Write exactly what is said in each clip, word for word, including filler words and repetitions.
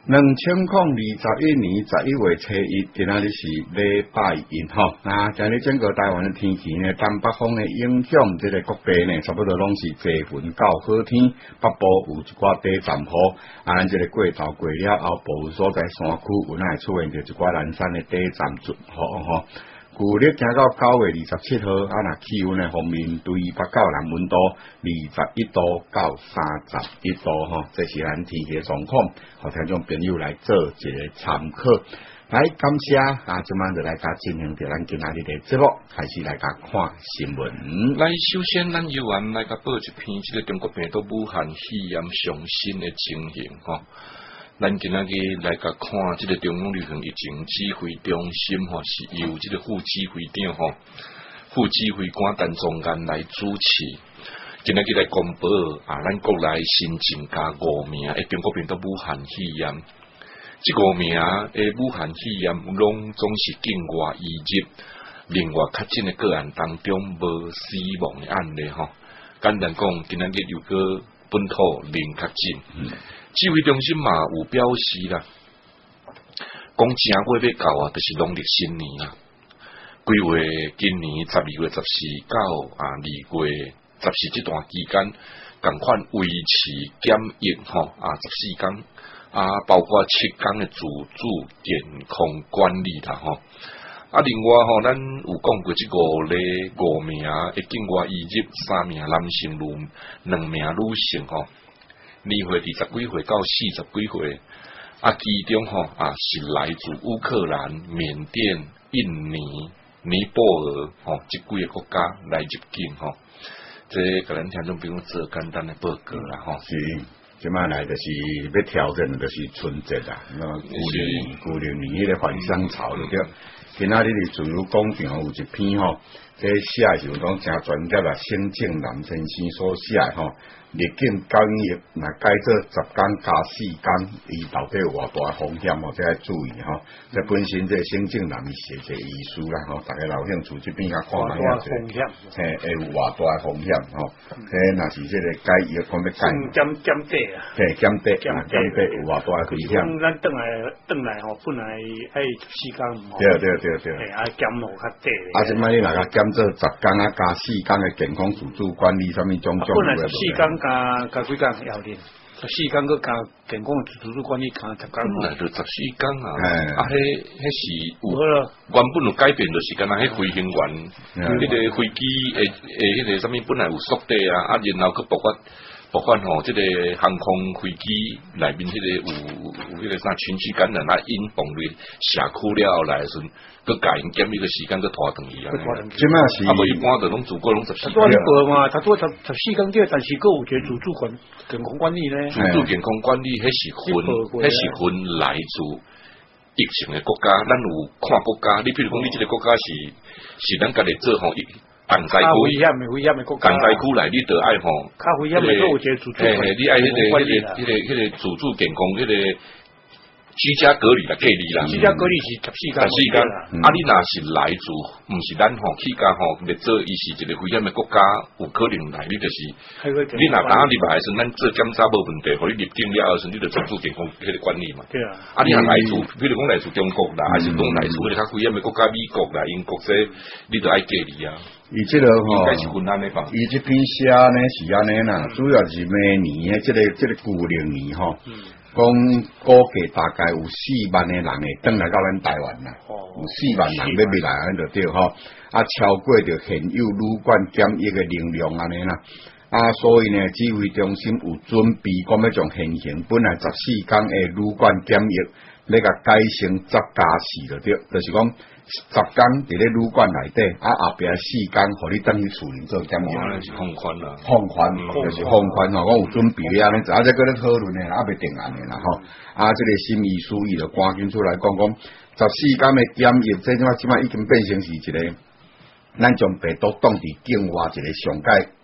两千零二十一年十一月初一，今仔日是礼拜一吼。那今日整个台湾的天气呢，东北风的影响，这个各地呢，差不多拢是多云到好天。北部有一寡短暂雨，啊，咱这个过头过了后，部分所在山区有乃出现着一寡零散的短暂阵雨吼。旧历行到九月二十七号，啊，那气温的方面，对北到南温度二十一度到三十一度吼，这是咱天气的状况，互听众朋友来做一个参考。来，感谢啊，今晚就来甲进行着咱今仔日的节目，开始来甲看新闻。 来，首先咱由咱来甲报一篇，即个中国病毒武汉肺炎上新的情形吼。咱今仔日来甲看即个中央流行疫情指挥中心吼，是由即个副指挥长吼、副指挥官陈宗彦来主持。今仔日来公布啊，咱国内新增加五名诶中国病毒武汉肺炎。即五名诶武汉肺炎拢总是境外移入，另外确诊诶个案当中无死亡诶案例吼。简单讲，今仔日有个本土零确诊。嗯指挥中心嘛有表示啦，讲正月要到啊，就是农历新年啦。规划今年十二月十四到啊二月十四这段期间，共款维持检疫吼啊十四天啊，包括七天的自主健康管理啦吼。啊，另外吼，咱有讲过即五例五名的境外移入，三名男性女，两名女性吼。年岁二十几岁到四十几岁，啊，其中吼啊是来自乌克兰、缅甸、印尼、尼泊尔吼即几个国家来入境吼。这个咱听众朋友做简单的报告啦吼。 是，即摆来就是要挑战的，就是春节啦。那旧年旧年年迄个返乡潮对对。今仔日伫自由广场有一篇吼，这写是有讲真专业啦，先进南先生所写吼。入境检疫，若改做十天加四天，伊到底有偌大风险吼？这要注意吼。这本身这先进人是一个意思啦吼，大家有兴趣这边甲看下影者，嘿，会有偌大风险吼？嘿，若是这个改疫，讲要改检检底啊， 嘿，检底，检底有偌大风险。 咱转来转来吼，本来爱十四天吼。 对对对对。 嘿，啊检好较底。 啊，即摆你若甲检做十天啊，加四天的健康自主管理，啥物种种。 本来十四天加加几工要紧，十四天佮加健康自主管理加十天。 本来就十四天啊，啊，迄迄是有原本有改变，就是敢若迄飞行员，迄个飞机诶诶，迄个啥物本来有缩短啊，啊，然后佮包括包括吼，即个航空飞机内面迄个有有迄个啥群聚感染啊，因动力社区了后来时阵。佮甲因减伊个时间佮拖长伊啊！ 即摆是啊，无一般就拢自过拢十四天。 多一嘛，他多十十四天对，但是佮有一个自主管健康管理呢。 自主健康管理，迄是分，迄是分来自疫情的国家。咱有看国家，你譬如讲，你即个国家是是咱家己做吼，重灾区， 危险的危险的国家， 重灾区内你着爱吼， 较危险的都有一个自主管理。 你爱迄个迄个迄个迄个自主健康迄个。居家隔离啦，隔离啦。 居家隔离是十四天。 十四天，啊，你若是来自，毋是咱吼去甲吼，来做伊是一个危险的国家，有可能来，你就是，你若打入来时，咱做检查无问题，互你入境了后时，你就自主健康迄个管理嘛。 对啊。 啊，你若来自，比如讲来自中国啦，还是讲来自迄个较危险的国家，美国啦、英国这，你就爱隔离啊。 伊即个吼， 应该是困难的吧？ 伊即篇写呢是安尼啦，主要是明年诶，即个即个旧历年吼。讲估计大概有四万个人会转来到咱台湾啦，有四万人要未来安就对吼，啊超过着现有旅馆检疫个能量安尼啦，啊所以呢指挥中心有准备讲要将现行本来十四天诶旅馆检疫，要甲改成十加四就对，就是讲十天伫咧旅馆内底，啊后壁四天互你等去厝里做检疫， 是放宽啦， 放宽就是放宽吼，我有准备咧安尼，啊再搁咧讨论咧，啊未定案咧啦吼，啊这个新意书伊就赶紧出来讲讲十四天的检疫，这即摆即摆已经变成是一个，咱将病毒当伫境外一个上界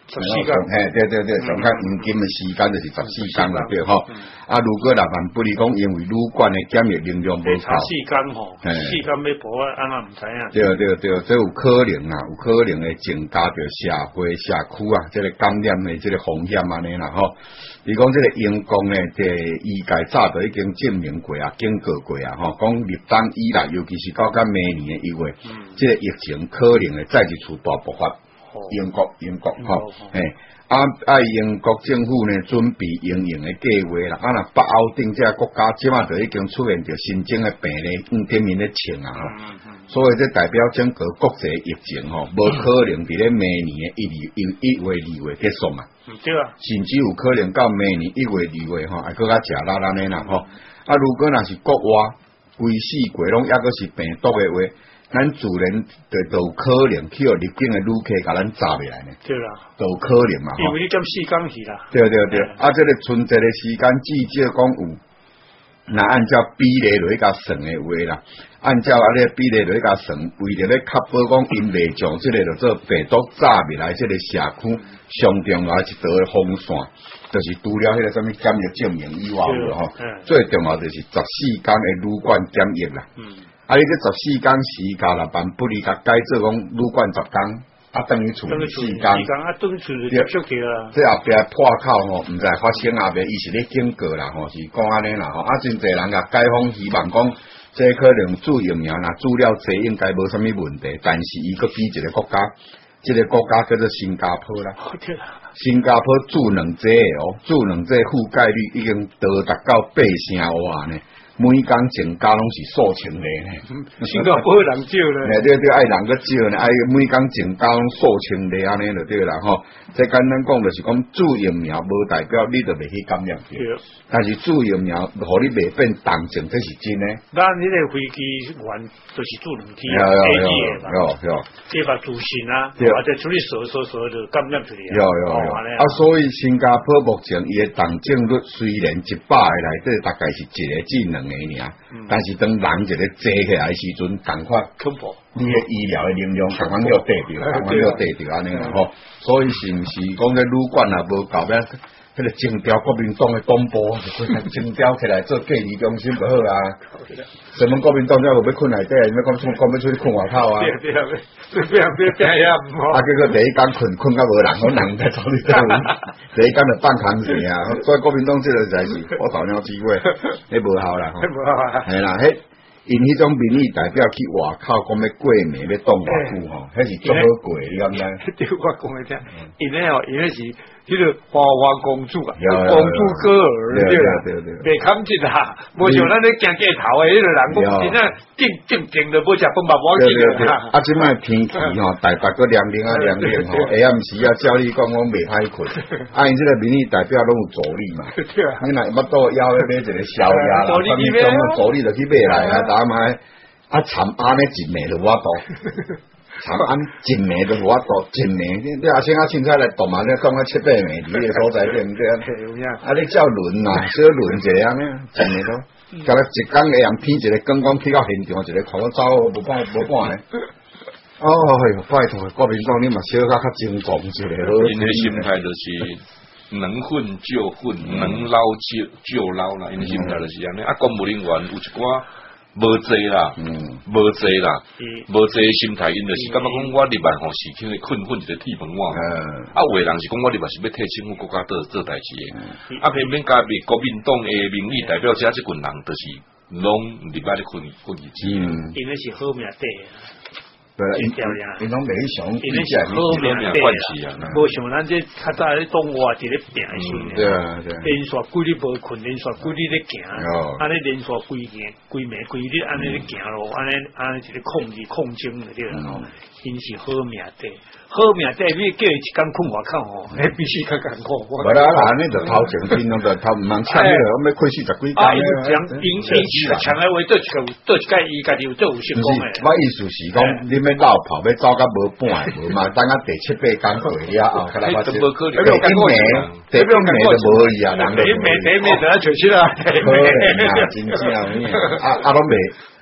十四天， 嘿，对对对，上较黄金的时间就是十四天了，对吼。啊，如果若万不离讲，因为旅馆的检疫能量无够， 四天吼，四天要补啊，安那唔知影。 对对对，这有可能啊，有可能会增加着社会社区啊，这个感染的这个风险安尼啦吼。你讲这个英国呢，这医界早就已经证明过啊，警告过啊，吼，讲入冬以来，尤其是到甲明年的一月，嗯、这个疫情可能会再一次大爆发。英國英國吼，嘿，啊啊英國政府呢準備應用嘅計劃啦，啊若北歐等這國家即馬就已經出現着新種嘅病例，五點零嘅情啊，嗯嗯、所以這代表整個國際疫情吼，無可能佇咧明年嘅一月一一月二月結束嘛， 對啊， 甚至有可能到明年一月二月吼，還佫較食力咱誒啦吼，啊如果若是國外規四季攏抑佫是病毒嘅話。咱自然就就可能去入境嘅旅客，甲咱抓袂來呢。對啦，就可能嘛。因為你減四天去啦。對對對，啊，這個春節嘅時間至少講有，那按照比例來甲算嘅話啦，按照啊咧比例來甲算，為着咧確保講因未將這個就做病毒抓袂來，這個社區上重要一道嘅風扇，就是除了迄個什麼檢疫證明以外嘅吼，最重要就是十四天嘅旅館檢疫啦。嗯。啊！你這十四天時間啦，辦不離甲改做講旅館十天，啊等於處理四天，啊等於處理結束去啦。這後壁破口吼，毋知發生後壁，伊是咧警告啦吼，是講安尼啦吼。啊，真濟人甲解放希望講，這可能做疫苗啦，做了這應該無啥物問題，但是伊個比一個國家，這個國家叫做新加坡啦。新加坡做兩劑哦，做兩劑覆蓋率已經到達到八成哇呢。每工增加攏是數千例呢，新加坡人少呢，對對，愛人個少呢，愛每工增加攏數千例安尼就對啦吼。即簡單講就是講做疫苗無代表你就袂去感染去，但是做疫苗互你袂變重症，這是真呢。咱呢個飛機員就是做兩天啊，飛機嘅嘛，即係做線啊，或者處理所所所就感染出嚟。有有有，啊，所以新加坡目前伊嘅重症率雖然一百個內底大概是一個至兩個爾，但是當人一個坐起來時陣，趕快恐怖，你嘅醫療嘅能量趕快要得着，趕快要得着安尼啦吼。所以是毋是講咧旅館啊無夠咩？迄個徵調國民黨嘅廣播，徵調起來做隔離中心就好啊。什麼國民黨要要困內底，要講從講要出去困外口啊。對對對，別別別呀！啊，結果第一間困困到無人，我人在走你走。第一間就辦空事啊，所以國民黨這個才是我導鳥機會，迄無效啦。迄無效啊。係啦，迄因迄種民意代表去外口講要過暝要當偌久吼，迄是足好過，你敢知？對，我講你聽，因為哦，因為是。迄個花花公主啊，公主哥兒對啦，袂堪一啦，無像咱咧行街頭誒，迄個人講真正正正經著無食飯飽無緊嘅啦。啊，即擺天氣吼，台北個涼涼啊涼涼吼，下暗時啊，照你講講袂歹困。啊，因即個民意代表攏有助力嘛，你若乜都要要買一個宵夜啦，啥物種助力就去買來啊，打埋啊，慘安尼一暝就我度。長安一暝都無法度，一暝你你阿先啊凊彩來動嘛，你講啊七八暝佇個所在對毋對啊？啊你照輪嘛，小輪一個安尼，一暝都，甲佢一工個人編一個剛剛去到現場，一個看我走無半無半咧。哦，拜託，國民黨你嘛小可較精壯一個。因個心態就是能混就混，能撈就就撈啦。因個心態就是安尼。啊，公務人員有一寡。無濟啦，無濟啦，無濟心態，因就是感覺講我入來吼是去困困一個鐵門網，啊有個人是講我入來是要替政府國家做做代志嘅，啊偏偏加入國民黨嘅民意代表者，這群人就是攏入來咧困困日子，因為是好命底。對啦，因因攏袂想，因為是好命底啊，無像咱這較早咧東華佇咧拼誒時陣，對啊對啊，連續幾日無困，連續幾日咧行，安尼連續幾年、幾暝、幾日安尼咧行咯，安尼安尼一個控制控制嘅對啦，因是好命底，好命底你叫伊一工困外口吼，迄必須較艱苦。無啦啦，安尼就頭前邊攏就頭毋通搶迄個，我要開四十幾間。啊，因為搶因因搶來話，倒一個倒一間伊家己有做有成功誒。我意思是講，你要落跑要走甲無半無嘛，等下第七八間過了後，佢來發現第一暝第一暝就無伊啊，人哋第一暝就要出去啦，可能啊，真正啊，啊攏袂。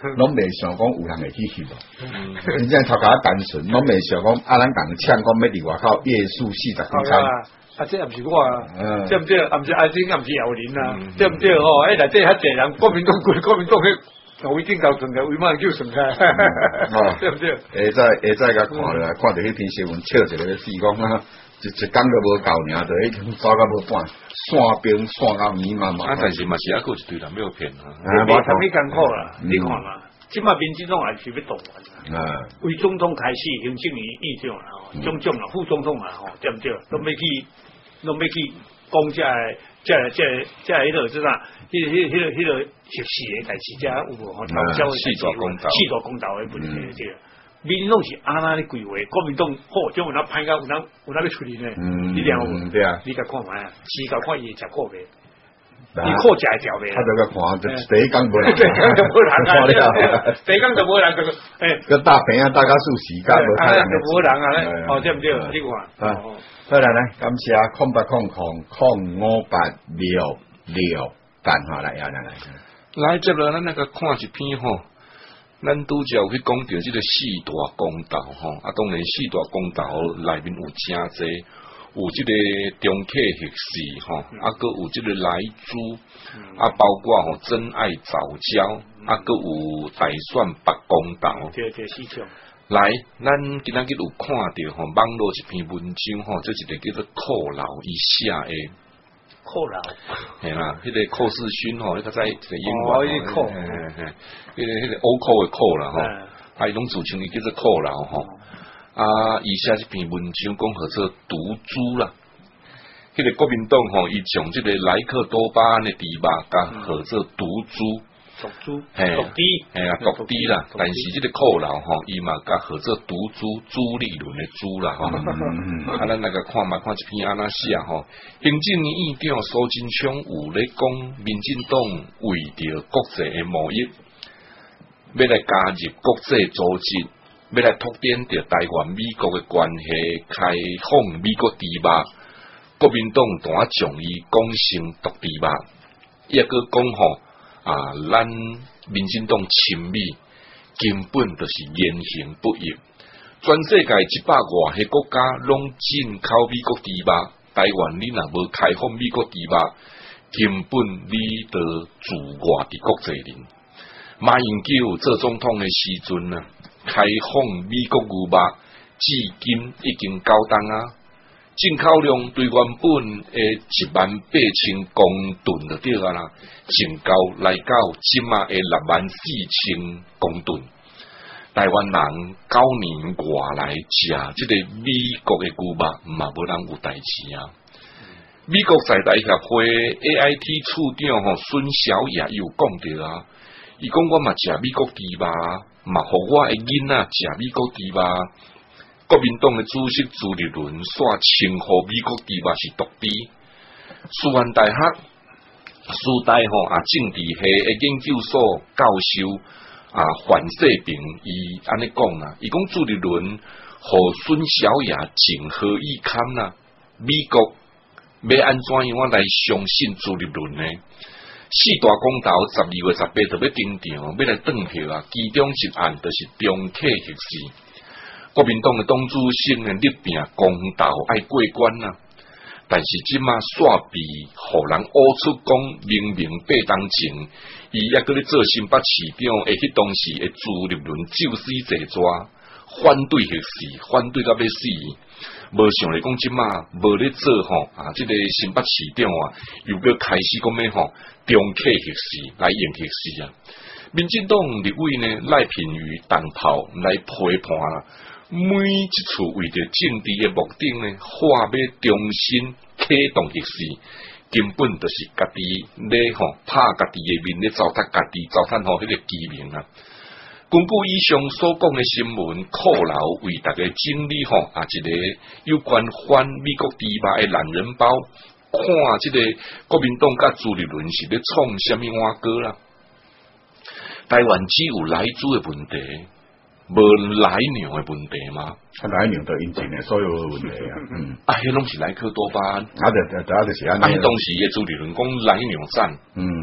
拢未想讲有人会去翕哦。真正头壳单纯，拢未想讲啊，咱共抢讲要伫外口夜宿四十几餐。 啊，这也毋是我啊，对毋对？也毋是阿晶，也毋是姚林啊，对毋对？哦，哎，内底遐济人，国民党规国民党迄胡伟定搞存个，为嘛叫存开？对毋对？ 下再下再甲看落来，看到迄篇新闻，笑一个死讲啊，一一工都无够尔，就已经走到无半，散兵散到弥漫嘛。 啊，但是嘛是还佫有一堆人要骗啊。 没啥物艰苦啦，你看嘛，即马民进党也是要动员啊，为总统开始，行政院院长啊，总统啊，副总统啊，吼，对毋对？都要去。拢要去讲遮个、遮个、遮个、遮个迄落，即啥？迄、迄、迄、迄落熟悉诶代志，遮有无？吼，头交诶四大公道， 四大公道诶问题对。民拢是安那咧规划，国民党好，种有哪歹到有哪有哪要出去呢？你了无？ 对啊， 你甲看卖啊，试甲看伊会食苦未？伊苦食会条未？ 他就甲看，就第一工无人， 第一工就无人啊！第一工就无人，就诶， 个大平啊，大家数时间无太人，就无人啊！咧，哦，对毋对？你看， 好来来，感谢空八空空空五八六六八哈来呀来来， 来接落咱那个看一篇吼，咱拄则有去讲到即个四大公道吼，啊当然四大公道内面有真侪。有即个中客学士吼，啊，佮有即个来猪，啊，包括吼真爱早教，啊，佮有大选北公道。 对对，四种。 来，咱今仔日有看到吼网络一篇文章吼，这一个叫做寇劳伊写诶。 寇劳。 系啦，迄、那个寇世勋吼，你较知一个英文。 哦，迄个寇。 嘿嘿，迄个迄个欧寇诶寇啦吼，啊，伊拢自称伊叫做寇劳吼。啊！以下这篇文章讲何做毒株啦，迄、那个国民党吼，伊将这个莱克多巴胺的猪肉甲何做毒株， 毒株， 嘿， 毒猪， 嘿啊，毒猪啦。但是这个扣劳吼，伊嘛甲何做毒株，朱立伦的猪啦吼。啊，咱那个看嘛，看一篇安那写吼，行政院院长苏贞昌有咧讲，民进党为着国际的贸易，要来加入国际组织。要来拓展着台湾美国嘅關係，開放美國豬肉，國民黨當將伊講成毒豬肉，抑個講吼啊，咱民進黨親美根本就是言行不一。全世界一百外個國家攏進口美國豬肉，台灣你若無開放美國豬肉，根本你得自外佇國際人。馬英九做總統嘅時陣啊。開放美國牛肉，至今已經九檔啊！進口量對原本誒一萬八千公噸就對啊啦，增高來到即馬誒六萬四千公噸。台灣人九年外來食即個美國嘅牛肉，嘛無人有代志啊！美國在台協會 A I T 處長吼孫小雅有講到啊，伊講我嘛食美國豬肉。嘛，互我嘅囡仔食美國豬肉，國民黨嘅主席朱立倫煞稱呼美國豬肉是毒豬。師範大學師大吼啊政治系嘅研究所教授啊范世平，伊安尼講啦，伊講朱立倫互孫小雅情何以堪啦？美國要安怎樣來相信朱立倫呢？四大公投十二月十八就要登場，要來登票啊！其中一案就是中客學士，國民黨嘅黨主席嘅立拼公投愛過關啊！但是即馬煞被互人挖出講，明明八當前，伊抑擱咧做新北市長，會迄當時會朱立倫就死坐抓，反對學士，反對到要死。無想嚟講，即馬無咧做吼啊！即、這個新北市長啊，又要開始講咩吼？中客學士來用學士啊！民進黨立委呢賴品妤當炮來批判啦，每一次為着政治嘅目的呢，話要重新啟動學士，根本就是家己咧吼拍家己嘅面咧糟蹋家己，糟蹋吼迄個機名啊！根據以上所講嘅新聞，扣勞為大家整理吼啊一個有關反美國豬肉嘅懶人包。看即個國民黨甲朱立倫是咧創啥物碗糕啦？台灣只有萊豬嘅問題，無萊牛嘅問題嗎？ 萊牛就引進嘅所有嘅問題啊！嗯，啊， 迄攏是萊克多巴胺， 啊，就就就就是安尼。 啊，當時嘅朱立倫講萊牛戰， 嗯，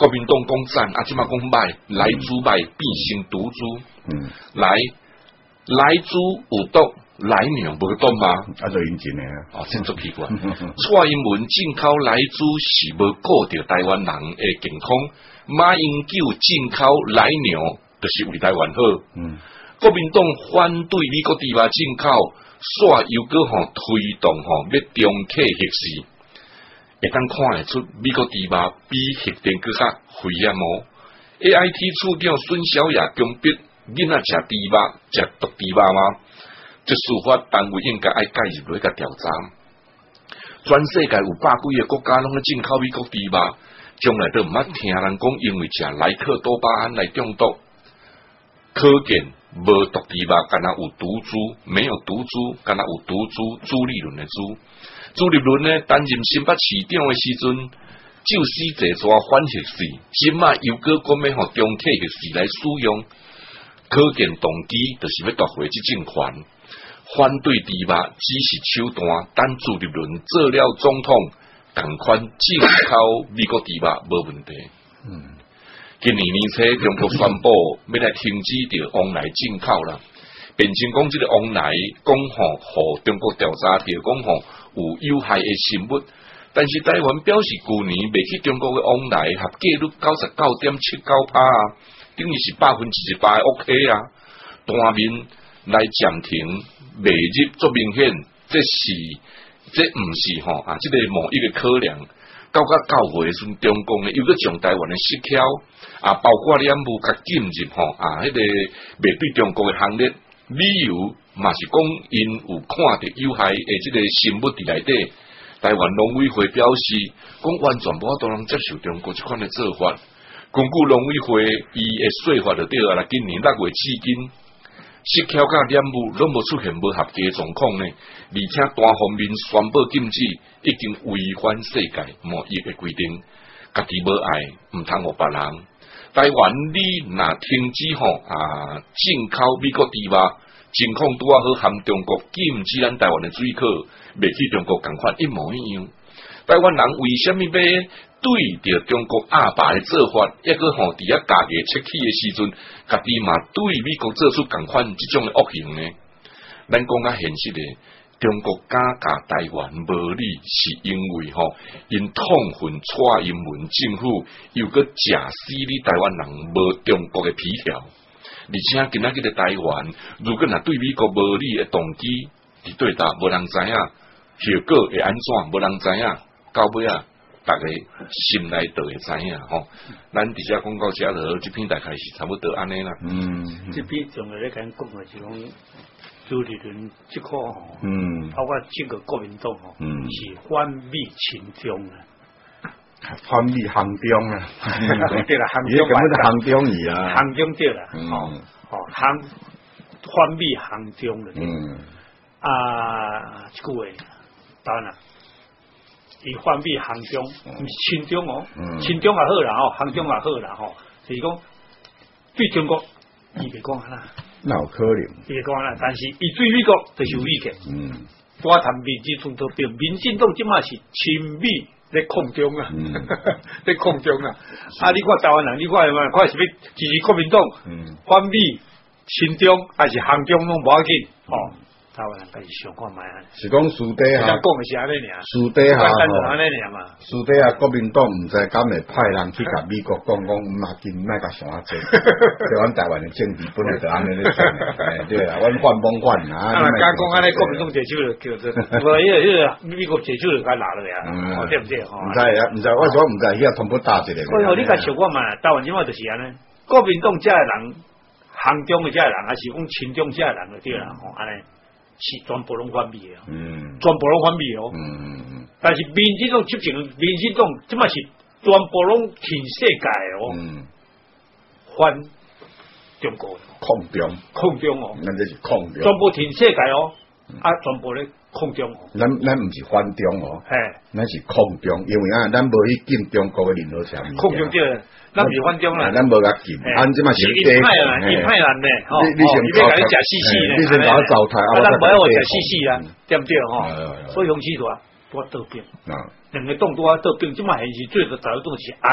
國民黨講讚，啊，即馬講歹，萊豬歹變成毒豬，嗯，來萊豬有毒，萊牛無毒嘛？ 啊，就引進嘅， 哦，真足奇怪。蔡英文進口萊豬是無顧着台灣人嘅健康，馬英九進口萊牛就是為台灣好。嗯，國民黨反對美國豬肉進口，煞又閣吼推動吼要中客核試。會當看會出美國豬肉比核電閣較危險哦。A I T 處長孫小雅強逼囡仔食豬肉、食毒豬肉嗎？即司法單位應該愛介入來個調查。全世界有百幾個國家攏咧進口美國豬肉，將來都毋捌聽人講因為食萊克多巴胺來中毒。可見無毒豬肉，敢若有毒豬；沒有毒豬，敢若有毒豬。朱立倫的豬。朱立倫呢擔任新北市長的時陣，就死坐抓反核試，今嘛又閣講要互中客核試來使用，可見動機就是要奪回這政權。反對豬肉只是手段，但朱立倫做了總統，同款進口美國豬肉無問題。嗯，今年年初中國宣布要來停止着往來進口啦，變成講這個往來講吼，互中國調查着講吼。有有害嘅生物，但是台灣表示去年未去中國嘅往來合計率九十九點七九趴啊，等於是百分之一百 OK 啊。單面來暫停未入足明顯，這是這唔是吼啊，即、這個某一個考量。到甲九月時陣，中共呢又閣將台灣嘅失巧啊，包括染污甲禁入吼啊，迄、那個未對中國嘅行列，理由。嘛是講因有看到有害誒，即個生物佇內底。台灣農委會表示，講完全無法度能接受中國即款誒做法。根據農委會伊誒說法就對啊啦，今年六月至今，失巧甲染污攏無出現無合格誒狀況呢，而且單方面宣布禁止，已經違反世界貿易誒規定。家己無愛，毋通互別人。台灣你若停止吼啊進口美國豬肉。情況拄啊好，含中國禁止咱台灣的水果，未去中國共款一模一樣。台灣人為什麼要對着中國阿爸的做法，抑個吼佇遐家己出去的時陣，家己嘛對美國做出共款這種的惡行呢？咱講較現實的，中國假假台灣無理，是因為吼因痛恨蔡英文政府，又閣食死你台灣人無中國的皮條。而且今仔日嘅台灣，如果若對美國無理嘅動機，是對答無人知影，結果會安怎無人知影，到尾啊，大家心內都會知影吼。咱佇遮講到遮就，這篇大概是差不多安尼啦。嗯， 這篇仲係咧講講嘅是講朱立倫即個吼， 嗯， 包括整個國民黨吼，嗯，是反美親中啊。 反美行中啊， 對啦，行中嘛，行中伊啊， 行中對啦，吼吼行反美行中嘅，嗯，啊，一句話，當然啦，伊反美行中，唔是親中哦，親中也好啦，吼，行中也好啦，吼，就是講對中國，伊袂講啦， 那有可能， 伊袂講啦，但是伊對美國就是有意見，嗯，我談民進黨對民進黨即馬是親美。在空中啊，嗯、在空中啊！啊，你看台灣人，你看嘛，看是要支持國民黨，反美親中還是行中攏無要緊，哦，台灣人家己想看覓啊。 是講私底下講嘅是安尼爾， 私底下安尼爾嘛。 私底下國民黨毋知敢會派人去甲美國講講，毋要緊，莫甲想啊濟。台灣台灣嘅政治本來就安尼咧做嘅，對啦，阮反幫反啊。 啊，假講安尼，國民黨摕手就叫做，無迄個迄個美國摕手就甲拿落嚟啊，對毋對？吼， 毋知啊，毋知，我講毋知，遐通不打一個。 哎呦，你甲想看嘛？台灣即馬就是安尼，國民黨遮嘅人，行中嘅遮嘅人，還是講親中遮嘅人就對啦，吼，安尼。是全部攏反美嘅，嗯，全部攏反美哦，嗯嗯，但是民進黨執政，民進黨即馬是全部攏全世界哦，嗯，反中國， 抗中， 抗中哦， 咱這是抗中， 全部全世界哦，啊，全部咧抗中哦， 咱咱毋是反中哦， 嘿， 咱是抗中，因為啊，咱無去禁中國嘅任何產品， 抗中即個。咱袂反中啦， 咱無甲禁，咱即馬是一派啦，一派人咧，吼，你你要甲你食死死咧， 你先搞糟蹋， 啊，咱唔要我食死死啦，對唔對吼？所以用起多啊，多倒兵，兩個黨多啊倒兵，即馬現時最多大家都是安尼，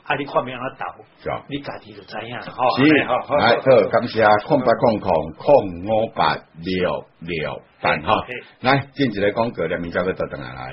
啊，你看明安怎斗，你家己就知影吼。 是，好，来好，感谢空八空空空五八六六八哈，来进一个广告，两名再要倒转来。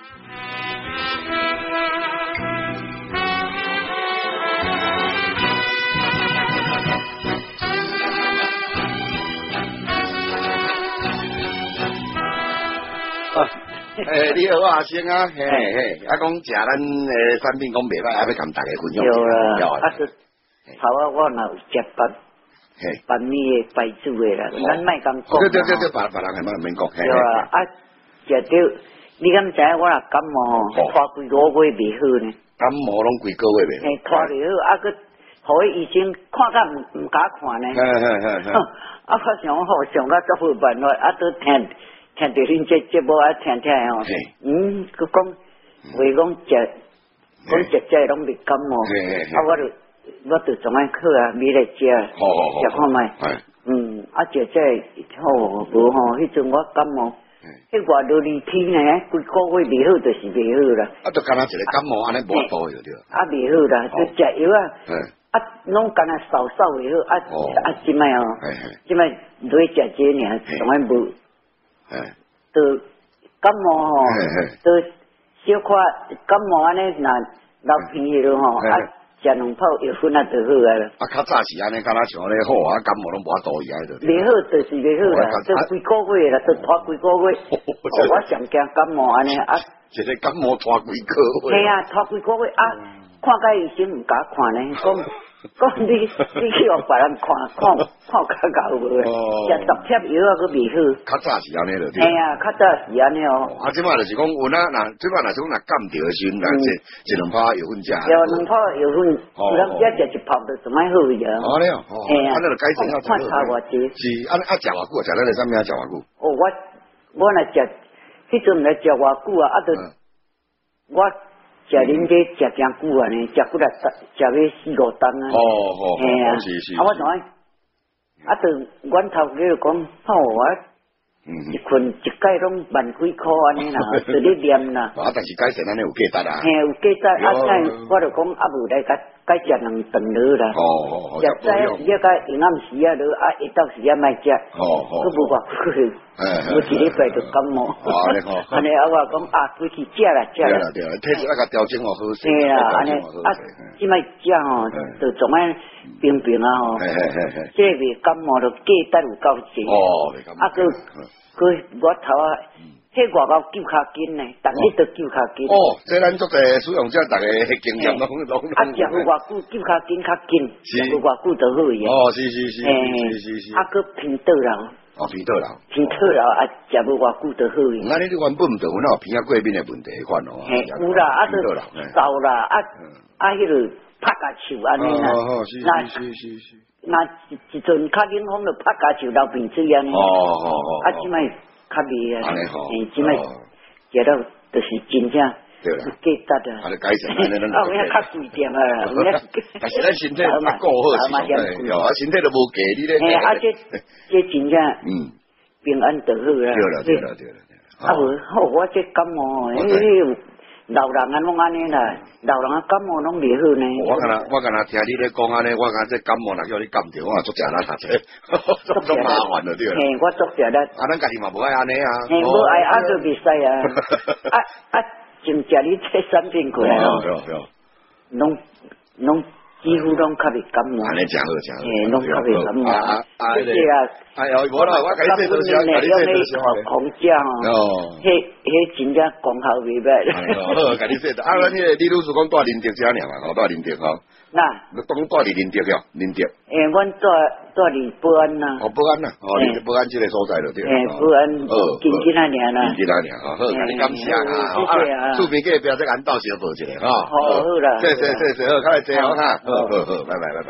诶，你好，我阿星啊，嘿嘿，啊讲食咱诶产品讲袂歹，啊要甲大家分享一下。 有啊，啊是头啊，我若有食白白米诶白煮诶啦，咱莫讲讲。 对对对对，别别人系莫免讲。 对啊，啊食着，你敢知我若感冒吼，拖几个月袂好呢？ 感冒拢几个月袂好。 嘿，拖袂好，啊佮互伊医生看甲毋毋敢看呢。 嘿嘿嘿嘿。 啊，我想吼想到足好办法，啊都听。听到恁这节目啊，听听哦，嗯，佮讲话讲食，讲食这拢袂感冒，啊，我就我就从安去啊，买来食，食看卖，嗯，啊食这好无吼，迄阵我感冒，迄外落二天呢，规个月袂好，就是袂好啦。 啊，就干那一个感冒安尼无多就对。啊， 袂好啦，就食药啊，啊，拢干那稍稍袂好，啊啊，即摆哦，即摆落食这尔，从安无。 哎， 都感冒吼，都小可感冒安尼，若流鼻血咯吼，啊食两泡药粉啊就好啊啦。啊， 较早是安尼，敢若像安尼好啊，感冒拢无法度伊啊，就。 袂好就是袂好啦，都几个月啦，都拖几个月。我上惊感冒安尼啊。 一个感冒拖几个月。系啊，拖几个月啊，看甲医生毋敢看呢，讲。讲你你去互别人看看看较够无诶，食十贴药啊，佫袂好。 较早是安尼着。 系啊，较早是安尼哦。 啊，即摆就是讲有哪若即摆若是讲若感着诶时阵，若一一两泡药粉食。 有两泡药粉，有人只食一泡就怎么好呀？ 哦，你哦，系啊，安尼就改善较看差偌济。 是，安尼啊，食偌久？食咱个啥物啊？食偌久？ 哦，我我若食，迄阵来食偌久啊？啊，就我。食恁这食真久啊呢，食几来食要四五顿啊。 哦哦， 嘿啊，啊我同啊，就阮头家就讲，好啊，一困一盖拢万几箍安尼啦，就咧念啦。 啊，但是改善安尼有价值啊。 嘿，有价值啊！但我就讲啊，无来改改食两顿落啦。 哦哦哦。 食早时啊，甲下暗时啊落，啊一到时啊莫食。 哦哦。 佫无偌久。我一礼拜就感冒，安尼啊我讲啊，回去食啦食啦， 对啦，体质那个调整哦好势。 对啦，安尼啊，即摆食吼，就总爱平平啊吼，这袂感冒就价值有够济。 哦， 啊，佮佮我头啊，迄外口救卡筋呢，逐日都救卡筋。 哦，这咱做个使用者，逐个迄经验拢拢。 啊，食有偌久救卡筋较紧，食有偌久就好伊。 哦，是是是是是是。 啊，佮偏倒啦。 哦，鼻倒流， 鼻倒流啊，食无偌久就好伊。 那你你原本毋着有那鼻啊过敏的问题款咯？ 嘿，有啦，啊，就燥啦，啊啊，迄个拍甲手安尼啦。 哦哦，是是是是。 那一一阵较冷风就拍甲手流鼻水安尼。 哦哦哦。啊， 即摆较袂啊。 安尼好。 嘿，即摆食到就是真正。 对啦， 价值啊！ 啊，你改善，安尼咱啊，有影较贵点啊，有影。 但是咱身体嘛顾好是上对，哟，啊，身体都无价，你咧。 嘿，啊，这这真正， 嗯， 平安就好啦。 对啦，对啦，对啦。 啊，无好，我这感冒，因为老人啊，拢安尼啦，老人啊感冒拢袂好呢。 我敢若我敢若听你咧讲安尼，我敢这感冒若叫你感着，我足食咱读者，足麻烦了对啦。 嘿，我足食咱。 啊，咱家己嘛无爱安尼啊。 嘿，无爱啊，就袂使啊。啊啊！就食你这产品过来哦，拢拢几乎拢较袂感冒。 安尼真好真好， 诶，拢较袂感冒。 啊啊， 谢谢啊！ 哎呦，我啦，我甲你说多谢，甲你说多谢。 红椒哦，迄迄真正功效袂歹。 好，甲你说，啊，咱迄个李律师讲住林德遮尔嘛，吼，住林德吼。 那， 你当住伫林德哟，林德。 诶，阮住住伫保安呐。 哦，保安呐，哦，你保安这个所在就对。 诶，保安，近近那年啦。 近近那年，好，好，甲你感谢啊， 谢谢啊。 厝边隔壁这个俺到时要做一个，哈。 好，好啦。 谢谢谢谢，好，看来这样哈，好好好，拜拜拜拜。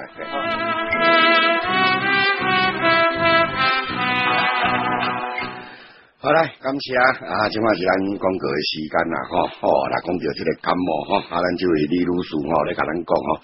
好来，感谢啊！即摆是咱广告的时间啦，吼，好，来讲到这个感冒吼，啊，咱这位李律师吼，来甲咱讲吼，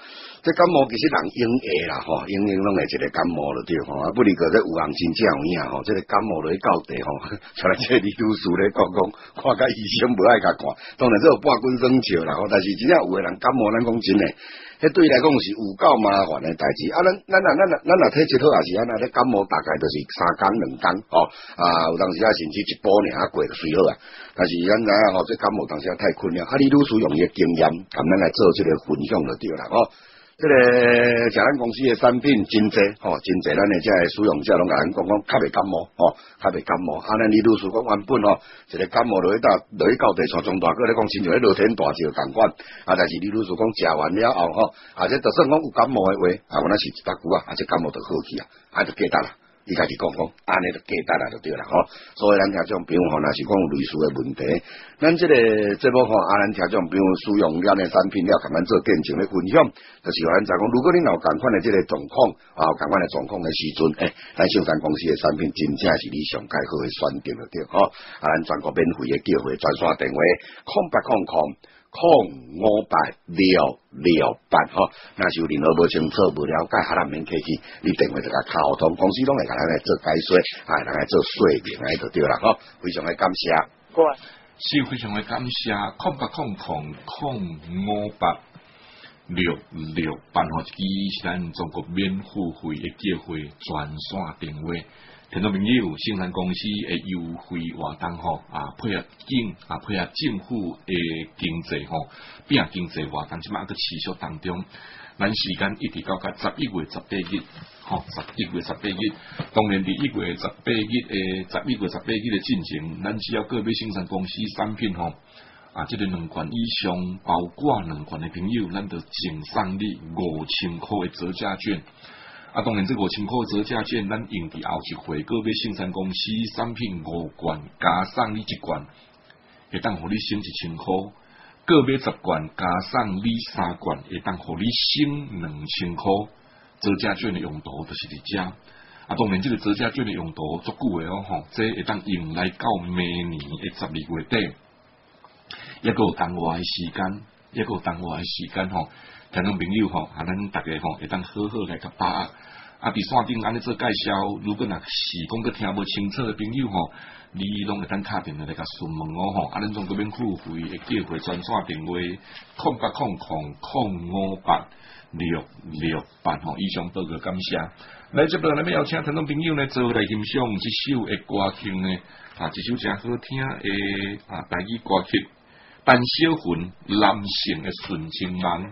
这感冒其實人應會啦，吼，應應攏會一個感冒了對吼，啊，不離個這有人真正有影吼，這個感冒落去到地吼，像咱這李律師咧講講，看甲醫生無愛甲看，當然這有半滾生笑啦，吼，但是真正有個人感冒，咱講真誒，迄對來講是有夠麻煩誒代志，啊，咱咱若咱若咱若體質好也是安尼，咧感冒大概就是三工兩工，吼，啊，有當時啊甚至一波爾啊過就隨好啊，但是咱知影吼，這感冒當時啊太困了，啊，李律師用伊誒經驗，咁咱來做這個分享就對啦，吼。這個像咱公司嘅產品真濟，吼、哦，真濟，咱嘅即係使用者攏甲咱講講，較袂感冒，吼、哦，較袂感冒。啊，咱李律師講原本吼，一個感冒落去到落去到地床中大，個咧講親像咧落天大石共款。啊，但是李律師講食完了後，吼、哦，啊，這就算講有感冒嘅話，啊，我那是一百句啊，啊，這感冒就好去啊，啊，就記得啦。伊家己講講，安尼就記得啦，就對啦，吼、哦。所以咱聽眾朋友吼，若是講有類似嘅問題，咱這個節目吼，啊，咱聽眾朋友使用了呢產品了，同咱做見證咧分享，就是話咱就講，如果你有共款嘅這個狀況，啊，有共款嘅狀況嘅時陣，誒、欸，咱秀山公司嘅產品真正是你上介好嘅選擇就對，吼、哦。啊，咱全國免費嘅叫貨專線電話，空八空空。空五八六六八吼，若是有任何無清楚、無了解，哈，咱免客氣，你電話就甲溝通，公司攏會甲咱來做解說，啊，咱來做說明，安尼就對啦，吼，非常嘅感謝。 好啊， 是非常嘅感謝，空八空空空五八六六八吼，支是咱中國免付費嘅叫貨專線電話。聽眾朋友，生產公司嘅優惠活動吼，啊配合經啊配合政府嘅經濟吼，變經濟活動即馬個持續當中，咱時間一直到甲十一月十八日，吼十一月十八日，當然佇一月十八日誒十一月十八日嘅進程，咱只要個別生產公司產品吼，啊即、這個兩罐以上，包括兩罐嘅朋友，咱就贈送你五千塊嘅折價券。啊，當然，這五千塊折價券，咱用伫後一回，個別生產公司產品五罐，加送你一罐，會當互你省一千塊；個別十罐，加送你三罐，會當互你省兩千塊。折價券的用途就是佇遮。啊，當然，這個折價券的用途足久的哦，吼，這會當用來到明年的十二月底，一個當外的時間，一個當外的時間吼。聽眾朋友吼，啊，咱大家吼會當好好來甲把握。啊，佇線頂安尼做介紹，如果若是講個聽無清楚嘅朋友吼，你攏會當打電話來甲詢問我吼。啊，咱總個免付費嘅叫貨專線電話，空八空空空五八六六八吼。以上報告感謝。來這邊咱要邀請聽眾朋友呢，做來欣賞一首嘅歌曲呢，啊，一首真好聽嘅啊台語歌曲，陳小雲男性嘅純情夢。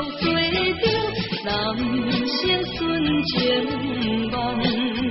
水中，男生纯情梦。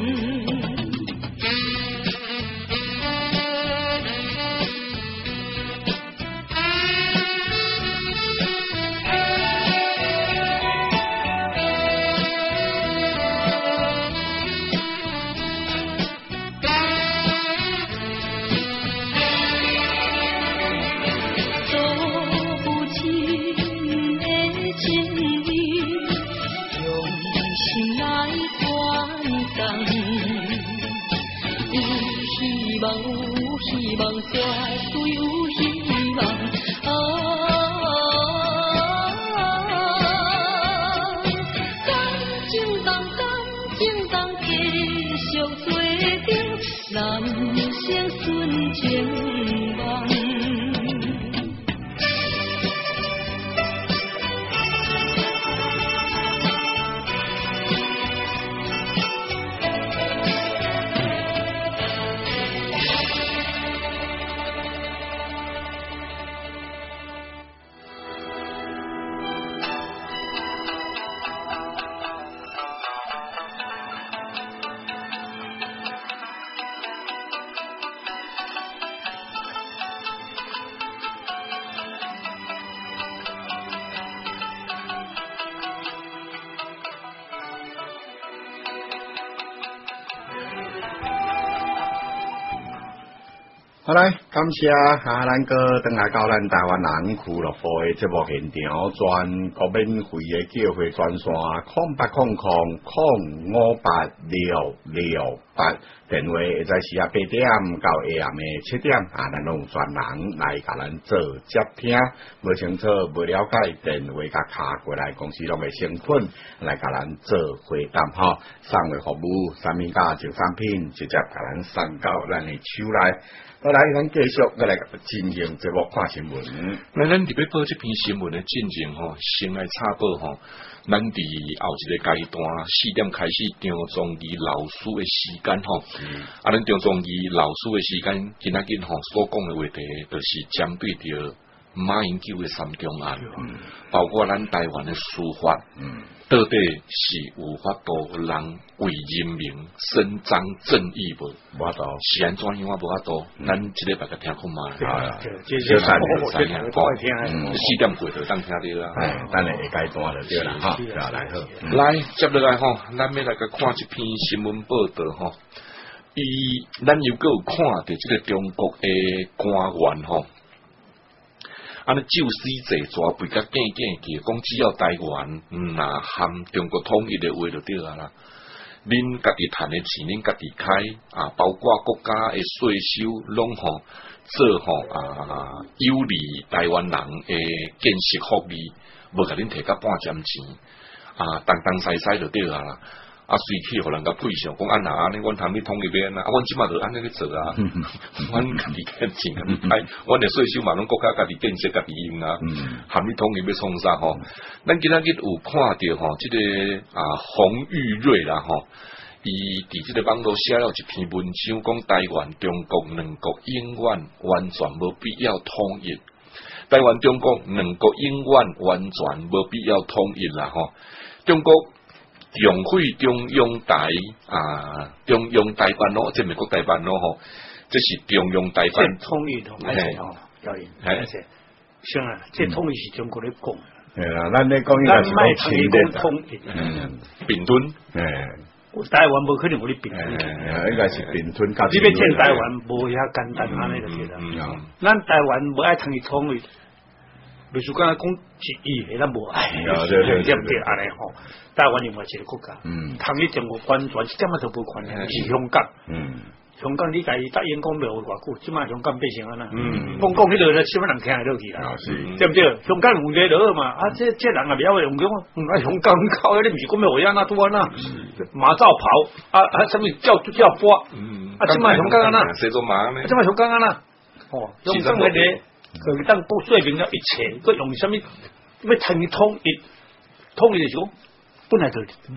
好来，感谢哈咱哥登来到咱台湾人俱乐部的节目现场，全国免费的叫会专线空八空空空五八六六八，电话会在时啊八點到下暗的七點啊，咱攏有專人來甲咱做接聽，無清楚無了解，電話甲卡過來，公司攏會成本來甲咱做回答吼，送貨服務、產品價、就產品直接甲咱送到咱的手內。好來，咱繼續再來進行節目看新聞。 那咱特別報這篇新聞的進程吼，先來插播吼，咱佇後一個階段四點開始張忠義老師的時間吼，嗯、啊，咱張忠義老師的時間，今仔日吼所講的話題，就是針對着馬英九的三中案，嗯、包括咱台灣的司法。嗯到底是有法度人為人民伸張正義無？無法度，是安怎樣啊？無法度，咱即個大家聽看嘛。啊， 小三點三樣講， 四點過就當聽到啦。 哎，等下下階段就對啦，哈，就來好。 來接落來吼，咱要來個看一篇新聞報道吼。伊，咱又閣有看到即個中國誒官員吼。安尼就死濟蛇背甲見見嘅，講只要台灣毋若含中國統一嘅話就對啊啦。恁家己賺嘅錢，恁家己開啊，包括國家嘅稅收，攏吼做吼啊有利台灣人嘅建設福利，無甲恁摕甲半針錢啊，東東西西就對啊啦。啊，隨去互人甲配上，講安那安尼，阮通你統一邊啊，啊，阮即馬就安尼去做啊，阮家己賺錢，家己開，阮嘅稅收嘛，攏國家家己建設家己用啊，含你統一要創啥吼？咱今仔日有看到吼，即、這個啊洪玉瑞啦吼，伊佇即個網絡寫了一篇文章，講台灣中國兩國永遠完全無必要統一，台灣中國兩國永遠完全無必要統一啦吼，中國。用會中央台啊，中央台辦咯，即係美國台辦咯吼，即是中央台辦。 即統一同埋係吼，教練，係係，像啊，即統一是中國咧講。 係啦，咱咧講應該是講清嘅統一， 嗯， 併吞， 誒，台灣無可能有咧併吞， 誒，應該是併吞。 你要建台灣無遐簡單安尼就對啦。咱台灣無愛同伊統一。比如講講一億，咱無愛，對對對，安尼吼，台灣另外一個國家，嗯，同你中國完全一點仔都無關係，是香港，嗯，香港你家己答應講袂有偌久，即馬香港變成安那，嗯，講講迄落咧，什麼人聽得落去啦，是，對不對？香港有個落嘛，啊，這這人也袂曉用講，啊，香港靠，你毋是講咩話安那拄安那，馬照跑，啊啊，什麼叫叫波，嗯，啊，即馬香港安那， 誰做馬呢？ 即馬香港安那，哦，香港嗰啲。佢當報說明咗一切，佢用什麼咩統統一統一就是講，本來就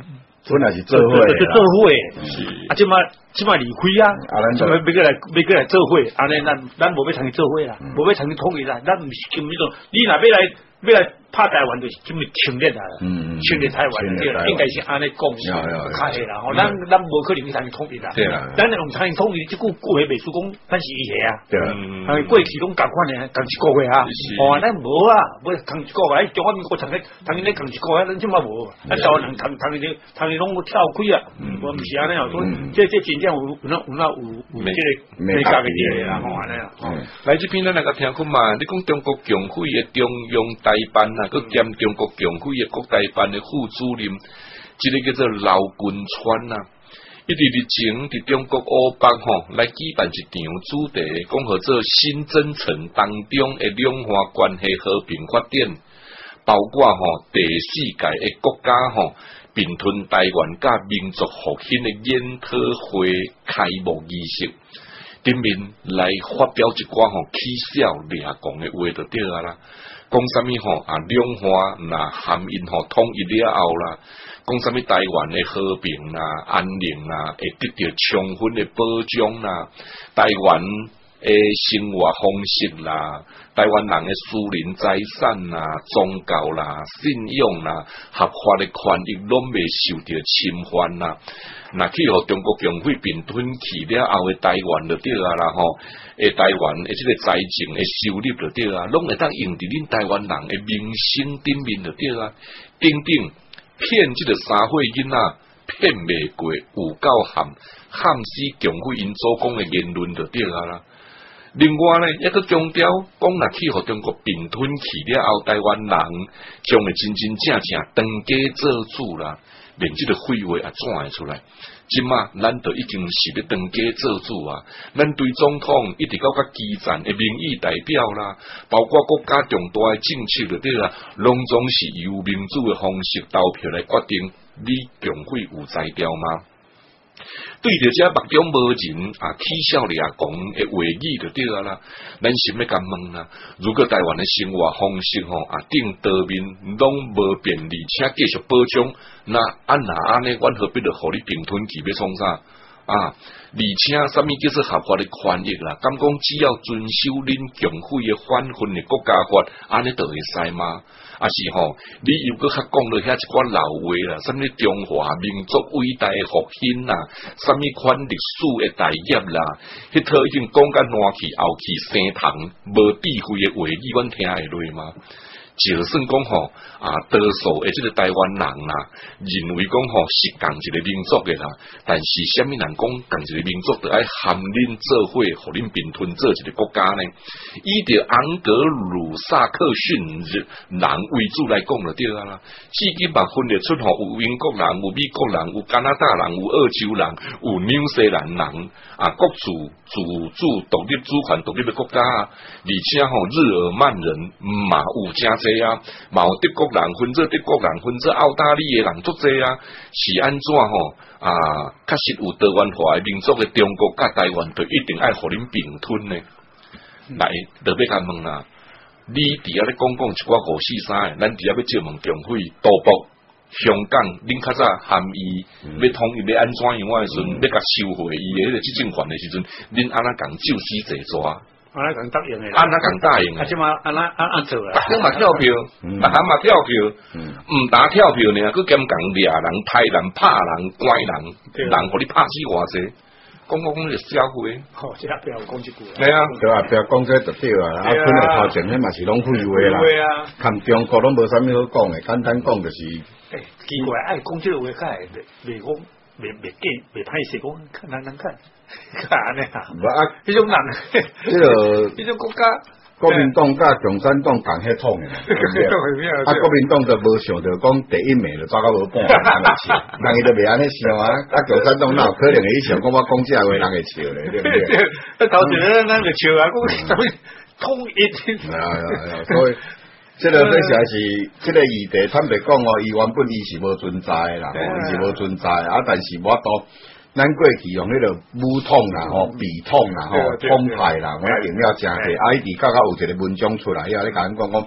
本來是做伙的， 做伙的，啊，即馬即馬離開啊，即馬要過來要過來做伙，安尼咱咱無要同伊做伙啦，無要同伊統一啦，咱毋是今迄種，你若要來要來拍台灣，就是今日侵略啦，侵略台灣對啦，應該是安尼講，較係啦，吼，咱咱無可能去同伊統一啦，咱用同伊統一，即句句話袂輸講，咱是伊個啊，啊，過去攏共款誒，共一個月啊，哦，咱無啊，無共一個月，中華民國同咧同伊咧共一個月，咱即馬無，啊，台灣人同同伊咧同伊攏跳開啊，我毋是安尼哦，所以即即真正有有那有那有有即個美加嘅嘢啦，吼安尼啊， 來這邊咱來個聽看嘛，你講中國共會嘅中央台辦啊，佮兼中國共會嘅國台辦嘅副主任，即個叫做劉君川啊，一直日前佇中國烏北吼來舉辦一場主題，講號做新征程當中嘅兩岸關係和平發展，包括吼第四屆嘅國家吼併吞台灣甲民族復興嘅研討會開幕儀式，頂面來發表一寡吼起笑掠講嘅話就對啊啦。講啥物吼啊，兩岸那含因吼統一了後啦，講啥物台灣嘅和平啦、安寧啦，會得到充分嘅保障啦，台灣嘅生活方式啦，台灣人嘅私人財產啦、宗教啦、信仰啦、合法嘅權益攏未受到侵犯啦。那去互中國共會併吞去了後嘅台灣就對啊啦吼，誒台灣誒即個財政嘅收入就對啊，攏會當用佇恁台灣人嘅名聲頂面就對啊，頂頂騙即個社會囡仔騙袂過，有夠含喊死共會因所講嘅言論就對啊啦。另外呢，一個強調講，若去互中國併吞去了後，台灣人將會真真正正當家做主啦。連這個廢話也轉會出來，即馬咱就已經是要當家做主啊！咱對總統一直到較基層嘅民意代表啦，包括國家重大嘅政策嗰啲啦，攏總是由民主嘅方式投票來決定。你共會有才調嗎？對着這目中無人啊，起笑掠講嘅話語就對啊啦。咱心要甲問啦，如果台灣嘅生活方式吼啊，頂道面攏無變，而且繼續保障，那按哪安尼，阮何必着互你併吞去要創啥啊？而且啥物叫做合法嘅權益啦？敢講只要遵守恁共會嘅反分嘅國家法，安尼就會使嗎？啊是吼，你又閣較講落遐一寡老話啦，啥物中華民族偉大嘅復興啦，啥物款歷史嘅大業啦，迄套已經講甲爛去後去生堂，無智慧嘅話語，阮聽會落嗎？就算講吼啊，多數誒，即個台灣人啦，認為講吼是共一個民族嘅啦，但是蝦米人講共一個民族，就愛含恁做伙，互恁併吞做一個國家呢？以着昂格魯薩克遜人為主來講就對啊啦。至今嘛分裂出吼有英國人、有美國人、有加拿大人、有澳洲人、有紐西蘭人啊，各自自主獨立主權獨立嘅國家啊，而且吼日耳曼人嘛有正。啊，嘛有德國人分做德國人，分做澳大利亞人足濟啊，是安怎吼啊？確實有台灣化嘅民族嘅中國甲台灣，就一定愛互恁併吞呢？嗯、來，就要甲問啦，你佇遐咧講講一寡五四三，咱佇遐要借問共會、東北、香港，恁較早含伊要統一要安怎樣嘅時陣，要甲收回伊嘅迄個執政權嘅時陣，恁安怎共就此坐抓？ 安那共答應嘅， 安那共答應嘅，啊，即嘛安那安安做啊？ 逐個嘛跳票，逐項嘛跳票，毋打跳票呢，佮兼共掠人、殺人、拍人、關人，人互你拍死偌濟，講講講就社會。 哦，即刻不要講一句。 係啊， 對啊，不要講這就對啊。啊，本來頭前迄嘛是攏廢話啦。對啊，含中國攏無啥物好講嘅，簡單講就是。 誒，奇怪，愛講這個話，較會袂講，袂袂見，袂歹勢講，看難難看。看安尼啊， 無啊， 迄種人， 即個迄種國家， 國民黨甲共產黨共迄統嘅，啊，國民黨就無想着講第一名就抓到無半，人會笑，人伊就袂安尼想啊，啊，共產黨哪有可能會想講我講這話人會笑咧，對不對？ 啊，頭前咱咱就笑啊，講什麼統一， 係啊係啊，所以。即個說實在是，即個議題坦白講哦，伊原本伊是無存在啦，伊是無存在啊。但是我都，咱過去用迄個武統啦、吼筆統啦、吼統派啦，我用了誠濟。啊，伊佇剛剛有一個文章出來，伊咧甲咱講講，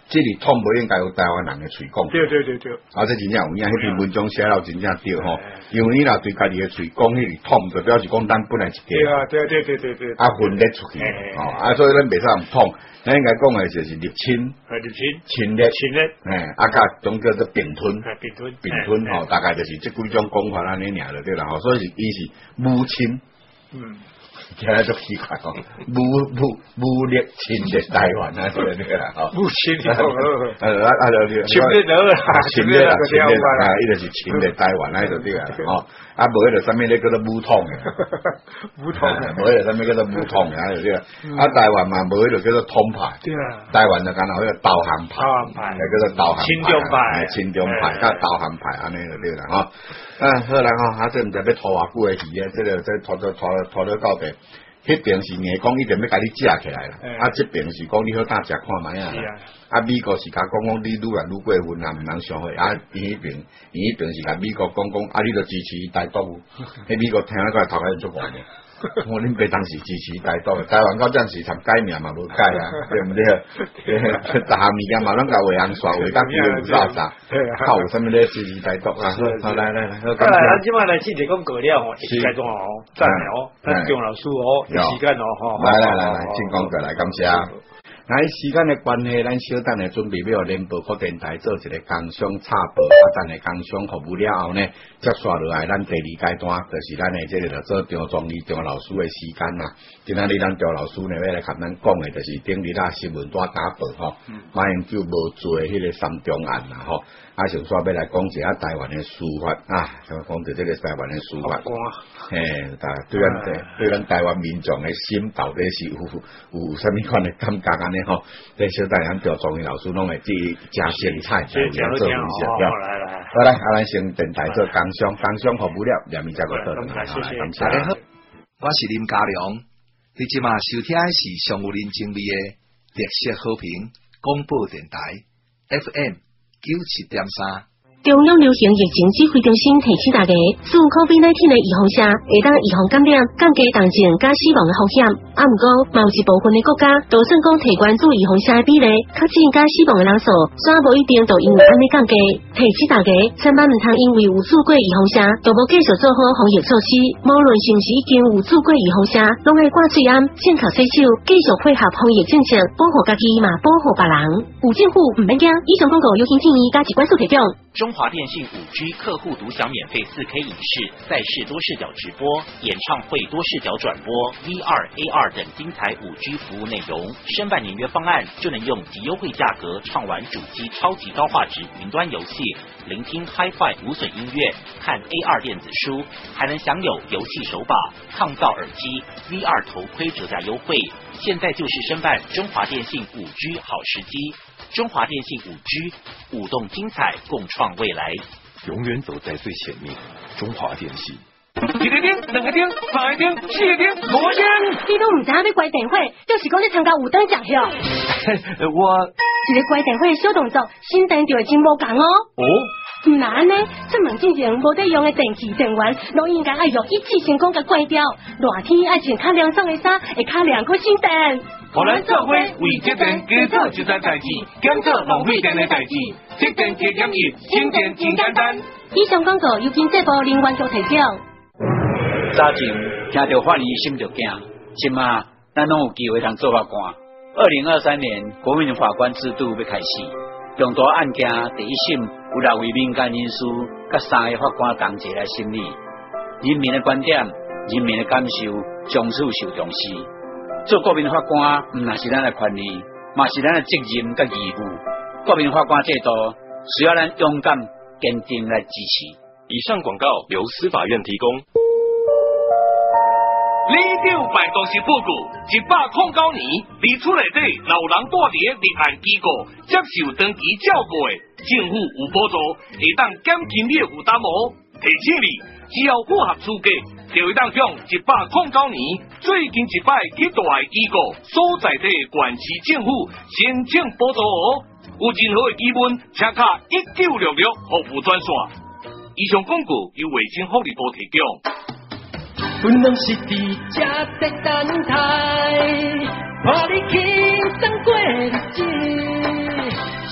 这里痛不应该有台湾人的嘴讲。 对对对对。 啊，这真正有影，迄篇文章写了真正对吼。因为你若对家己的嘴讲迄个痛，就表示讲咱本来一家。 对啊，对对对对对。 啊，分裂出去，哦，啊，所以咱袂使用痛，咱应该讲的就是入侵， 入侵， 侵略， 侵略， 诶，啊，甲种叫做并吞， 并吞， 并吞吼，大概就是这几种讲法安尼尔就对啦，吼，所以是伊是母亲，嗯。听来足奇怪哦，武武武力侵略台湾啊，对对啦，吼， 武侵略， 呃啊啊就侵略了， 侵略啦，侵略啊，伊就是侵略台湾啊，就对啦，吼，啊无迄个啥物咧叫做武统诶， 武统， 无迄个啥物叫做武统啊，就对啦，啊台湾嘛无迄个叫做统派，对啊，台湾就干那迄个导航派，导航派，叫做导航派，亲中派，亲中派，甲导航派安尼就对啦，吼。啊，好啦吼，啊，这毋知要拖偌久诶鱼诶，这个这拖拖拖拖到到底，迄边是硬讲一定要甲你食起来啦，啊，这边是讲你好大食看卖啊，啊，美国是甲讲讲你愈来愈过分啊，毋通伤害，啊，伊迄边伊迄边是甲美国讲讲，啊，你著支持台独，迄美国听了个头壳足怪嘅。我恁爸当时支持台独，台湾到阵时参改名嘛无改啊，对毋对？逐项物件嘛拢甲画红刷，画甲几有啥啥，靠有啥物咧支持台独啊？好来来来，好， 来，咱即摆来试着讲过了吼，时间中哦，赞哦，咱姜老师哦，时间哦，吼， 来来来来，请讲过来，感谢。那时间的关系，咱小等下准备要联播各电台做一个工商插播，啊，等下工商服务了后呢，接刷落来，咱第二阶段就是咱的这个做张忠义张老师的时间啦。今仔日咱张老师呢要来甲咱讲的，就是顶日啊新闻大打报吼，马英九无做迄个三中案啦吼，啊，想说要来讲一下台湾的司法啊，想讲到这个台湾的司法，嘿，对咱对咱台湾民众的心到底是有有啥物款的感觉啊？吼，这小弟咱赵忠义老师拢会即加鲜菜，来做分析。好来来，好来，啊，咱先电台做工商，工商服务了，下面再个做。谢谢， 大家好，我是林家良，你即马收听的是上有人情味的特色好评广播电台 F M 九七点三。 中央流行疫情指挥中心提醒大家，使用 COVID 十九 的预防下，会当预防感染、降低重症加死亡的风险。啊，毋过，某一部分的国家，就算讲提关注预防下的比例，确诊加死亡的人数，煞无一定就因为安尼降低。提醒大家，千万毋通因为有做过预防下，就无继续做好防疫措施。无论是毋是已经有做过预防下，拢爱挂嘴安、正确洗手，继续配合防疫政策，保护家己嘛，保护别人。有政府毋免惊，以上广告由行建议加一关数提供。 中华电信 五 G 客户独享免费 四 K 影视、赛事多视角直播、演唱会多视角转播、V R、A R 等精彩 五 G 服务内容。申办年约方案就能用极优惠价格畅玩主机超级高画质云端游戏，聆听 Hi-Fi 无损音乐，看 A R 电子书，还能享有游戏手把、抗噪耳机、V R 头盔折价优惠。现在就是申办中华电信 五 G 好时机。中华电信 五 G， 舞动精彩，共创未来， 永远走在最前面。中华电信。 一个点，两个点，三个点，四个点，五个点。 你都唔知影要关电话，就是讲你参加有灯奖票。 我一个关电话的小动作，心电就会真无共哦。哦。唔难安尼，出门之前无得用的电器电源，都应该爱用一次性讲甲关掉。热天爱穿较凉爽的衫，会较凉过心电。 互咱做伙为节电加做一件代志，减做浪费电的代志，节电加减一，省电真简单。 以上广告由经济部能源局提供。 早前听到法医心就惊，即马咱拢有机会通做法官。二零二三年国民法官制度要开始，重大案件第一审有六位民间人士，甲三个法官同齐来审理。人民的观点、人民的感受，从此受重视。做国民法官，唔那是咱的权利，嘛是咱的责任甲义务。国民法官制度需要咱勇敢、坚定来支持。 以上广告由司法院提供。 李长办公室报告：一百零九年，离厝内底老人住伫个立案机构接受长期照顾的，政府有补助，会当减轻你的负担哦。提醒你，只要符合资格，就会当向一百零九年最近一摆去大的机构所在地县市政府申请补助哦。有任何的疑问，请卡一九六六服务专线。以上广告由卫生福利部提供。 本拢是伫遮在等待，看你轻松过日子。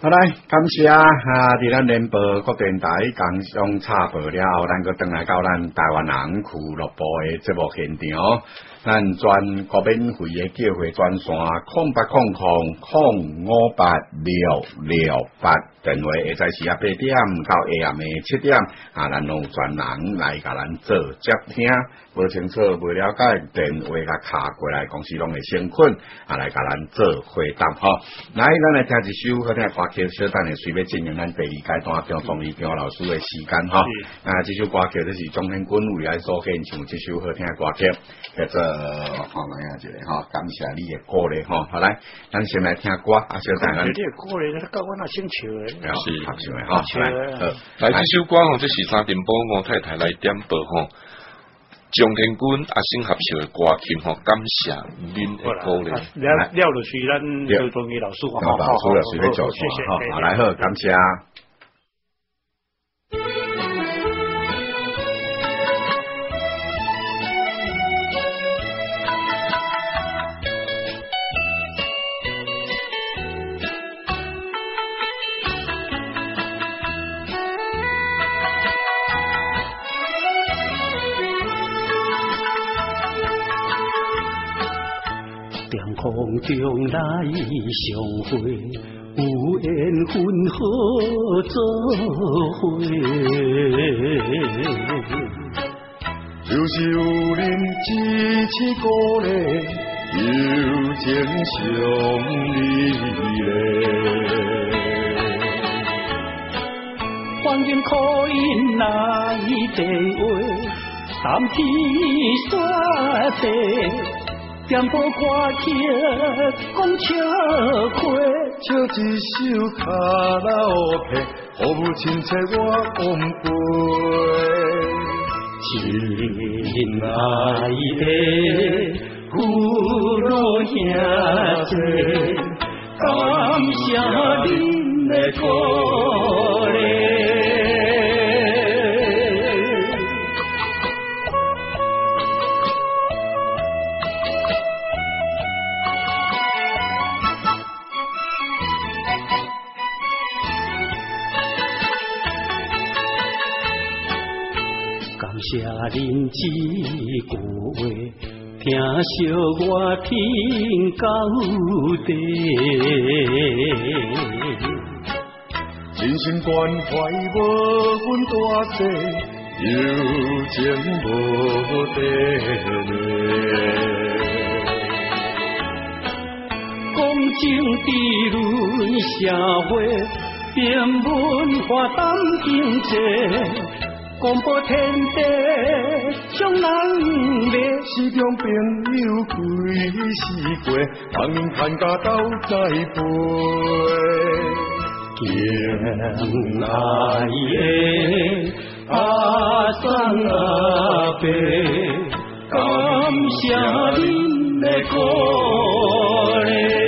好来，感谢啊！伫咱联播各电台刚上插播了后，咱个转来到咱台湾人俱乐部的节目现场。咱全国免费的叫货专线空八空空空五八六六八，电话会在是啊八点到下暗的七点，啊，咱有专人来甲咱做接听。无清楚、未了解，电话甲卡过来，公司拢会先困，啊，来甲咱做回答吼。来，咱来听一首好听的歌曲，小等下随便进行咱第二阶段张宗义张老师的时间吼。啊，这首歌曲就是钟天军为咱所献唱这首好听的歌曲，叫做看哪样一个吼，感谢你的鼓励吼。好来，咱先来听歌，啊，小等下。 你的鼓励，那教我那先唱的。 是， 合唱的吼。来， 来这首歌吼，这是三点半我太太来点播吼。张天军阿星合唱的歌曲吼，感谢恁的鼓励。 了了就是咱周宗义老师， 好，老师了，随便叫谢谢。好，来好，感谢。 空中来相会，有缘分好做伙。 就是有人支持鼓励，友情相依欢迎可因来电话，三天煞地。点播歌曲讲笑话， 唱一首卡拉 OK， 服务亲切我奉陪。 亲爱的父老兄弟，感谢恁的鼓励。谢恁一句话，听惜我听到底。 真心关怀无分大小，友情无地理。 讲情伫论社会，变文化当经济。广播天地将人迷， 市中朋友归是过，人看家斗栽培。 敬爱的阿桑阿伯，感谢恁的鼓励。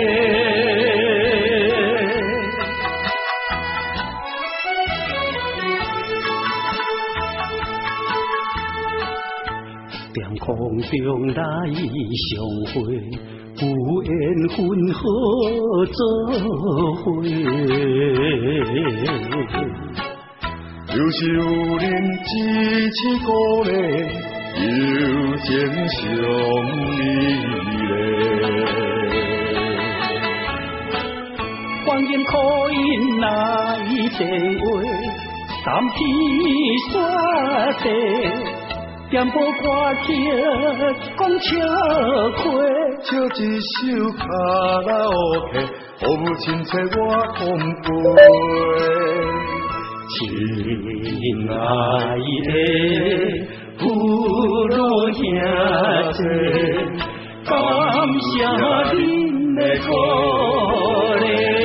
空中来相会，有缘分好做伙。 就是有人支持鼓励，友情相依欢迎可因来电话，三天煞地。点播歌曲讲笑话， 唱一首卡拉 OK， 服务亲切我奉陪。 亲爱的父老兄弟，感谢恁的鼓励。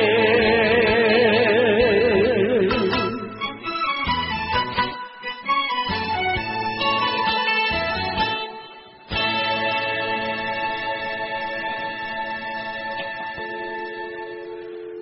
好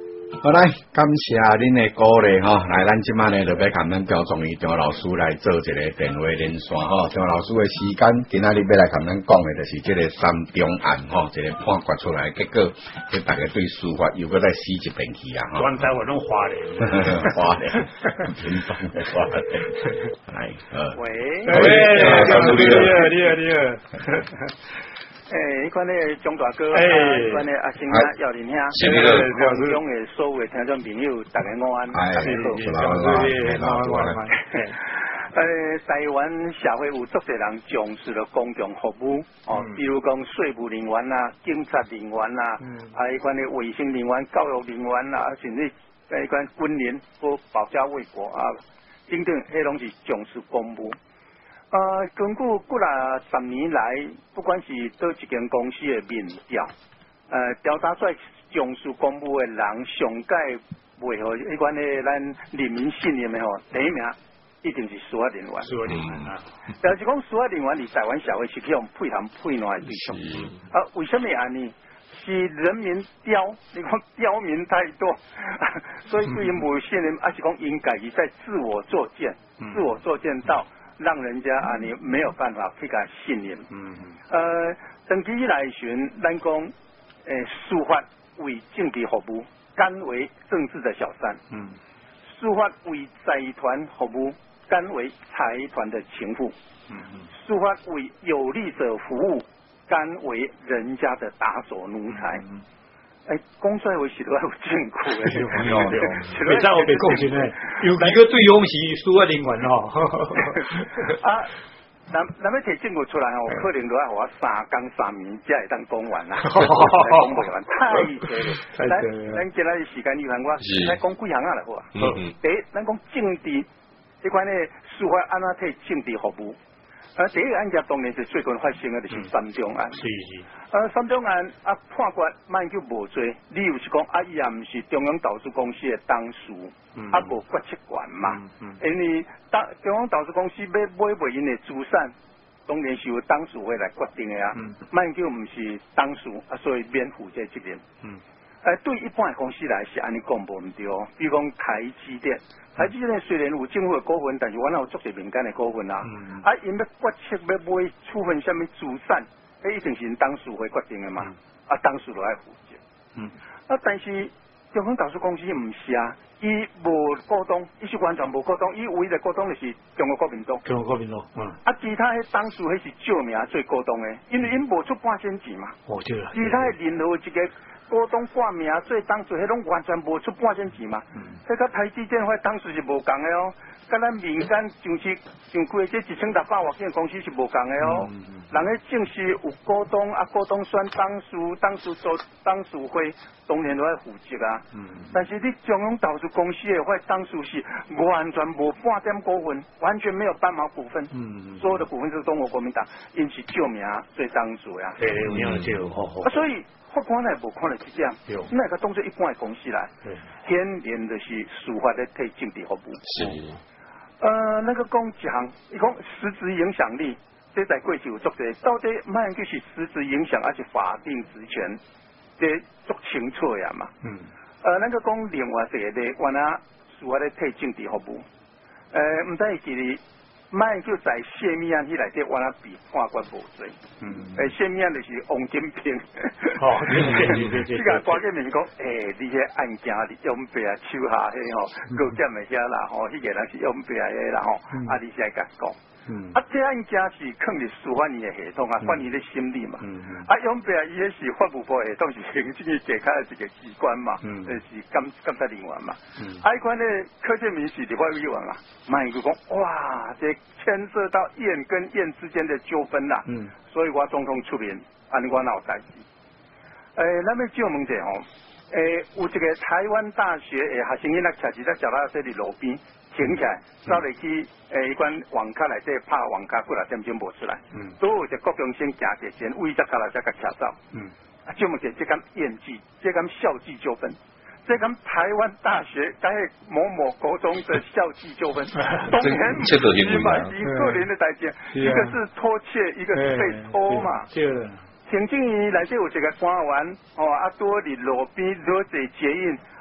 好来，感谢恁的鼓励吼，来，咱即摆呢就要甲咱调中医张老师来做一个电话连线吼。张老师的时间，今仔日要来甲咱讲的就是这个三中案吼，一个判决出来，结果给大家对司法又搁再死一遍去啊！ 全台湾拢花莲， 花莲，平东的花莲，来，呃， 喂， 喂，你好，你好，你好，你好。 诶，迄款咧钟大哥， 哎， 迄款咧阿星啊，姚林兄， 是那个空中的所有听众朋友，大家午安，大家好， 好，好， 诶，台湾社会有足侪人重视了公共服务，哦，比如讲税务人员啦、警察人员啦，啊，迄款咧卫生人员、教育人员啦，甚至迄款军人或保家卫国啊，等等，迄拢是重视公务。呃，根据过来十年来，不管是倒一间公司的民调，呃，调查出来重视公务的人，上届为何迄款咧咱人民信任的吼，第一名一定是司法人员。 司法人员啊， 但是讲司法人员伫台湾社会是去用配合配烂的对象。啊，为什么安尼？是人民刁，你讲刁民太多，所以对因无信任，还是讲应该是在自我作践，自我作践到。让人家啊，你没有办法去甲信任。嗯嗯。呃，长期以来寻，咱讲，诶，司法为政治服务，甘为政治的小三。嗯。司法为财团服务，甘为财团的情妇。嗯嗯。司法为有利者服务，甘为人家的打手奴才。嗯。哎，讲出来话是都有证据的， 未使我被讲真诶，尤其个对方是司法人员吼。 啊，咱咱要摕证据出来吼，可能都要我三工三暝才会当讲完啦，讲不完，太济了。咱咱今仔日时间有限，我来讲几项啊来好啊。第一，咱讲政治这款咧司法安怎替政治服务？啊，第一个案件当然是最近发生的，就是三中案。是是。呃，三中案啊，判决慢叫无罪，理由是讲啊，伊也毋是中央投资公司的董事，啊无决策权嘛。因为当中央投资公司要买卖因的资产，当然是由董事会来决定的啊。慢叫毋是董事，啊，所以免负这责任。嗯。呃，对一般的公司来是安尼讲无毋对哦，比如讲台积电。台积电虽然有政府的股份，但是我那有足侪民间的股份啊。嗯、啊，因要决策要买处分什么资产，迄一定是因董事会决定的嘛。嗯、啊，董事就爱负责。嗯。啊，但是中央投资公司毋是啊，伊无股东，伊是完全无股东，伊唯一的股东就是中国国民党。 中国国民党。嗯。 啊，其他迄董事迄是照名做股东的，因为因无出半仙钱嘛。 哦，对啦。 其他的任何一个。股东挂名做董事，迄拢完全无出半仙钱嘛。迄甲、嗯、台积电迄董事是无共的哦，甲咱民间像是像几个这一千六百外间公司是无共的哦。嗯嗯、人迄正是有股东啊，股东选董事，董事做董事会，当然都要负责啊。嗯、但是你中央投资公司的迄董事是完全无半点股份，完全没有半毛股份。嗯、所有的股份是中国国民党，因是照名做董事啊。 对，有影就好好。 啊，所以。法官来无看到这点，那个当作一般的公司来，显然就是司法在替政治服务。是，呃，那个讲一项，伊讲实质影响力，这在过去有做者，到底乜就是实质影响，还是法定职权，这足清楚呀嘛。嗯。呃，那个讲另外一个咧，原来司法在替政治服务，呃，唔知伊记哩。卖就在谢密案迄内底，我那比判决无罪。嗯，诶，谢密案就是王金平。哦，这个关键民讲，诶，你迄案件你用白啊手下迄吼，高检的遐啦吼，迄个人是用白的啦吼，啊，你先甲讲。嗯，啊，这案件是放伫司法院的系统啊，法院的审理嘛。嗯嗯。啊，用白伊迄是法务部系统是行政院解开的一个机关嘛。嗯。呃，是监监察人员嘛。嗯。啊，迄款咧柯建铭是立法委员嘛，卖就讲哇，这牵涉到院跟院之间的纠纷啦。嗯。所以我总统出面，安尼我哪有代志？诶、欸，咱要借问者吼，诶、欸，有一个台湾大学诶学生囡仔徛伫咧脚踏车伫路边。停起来，走入去诶，一款网咖内底拍网咖，过来点钟无出来。嗯，都有一个高中生行着先，为只脚踏车甲车走。嗯，啊，就问者这敢验绩，这敢校际纠纷，这敢台湾大学甲迄某某国中的校际纠纷，当然是嘛，是个人的代志，一个是拖欠，一个是被拖嘛。是。行政院内底有一个官员，哦，啊，拄伫路边攞坐捷运。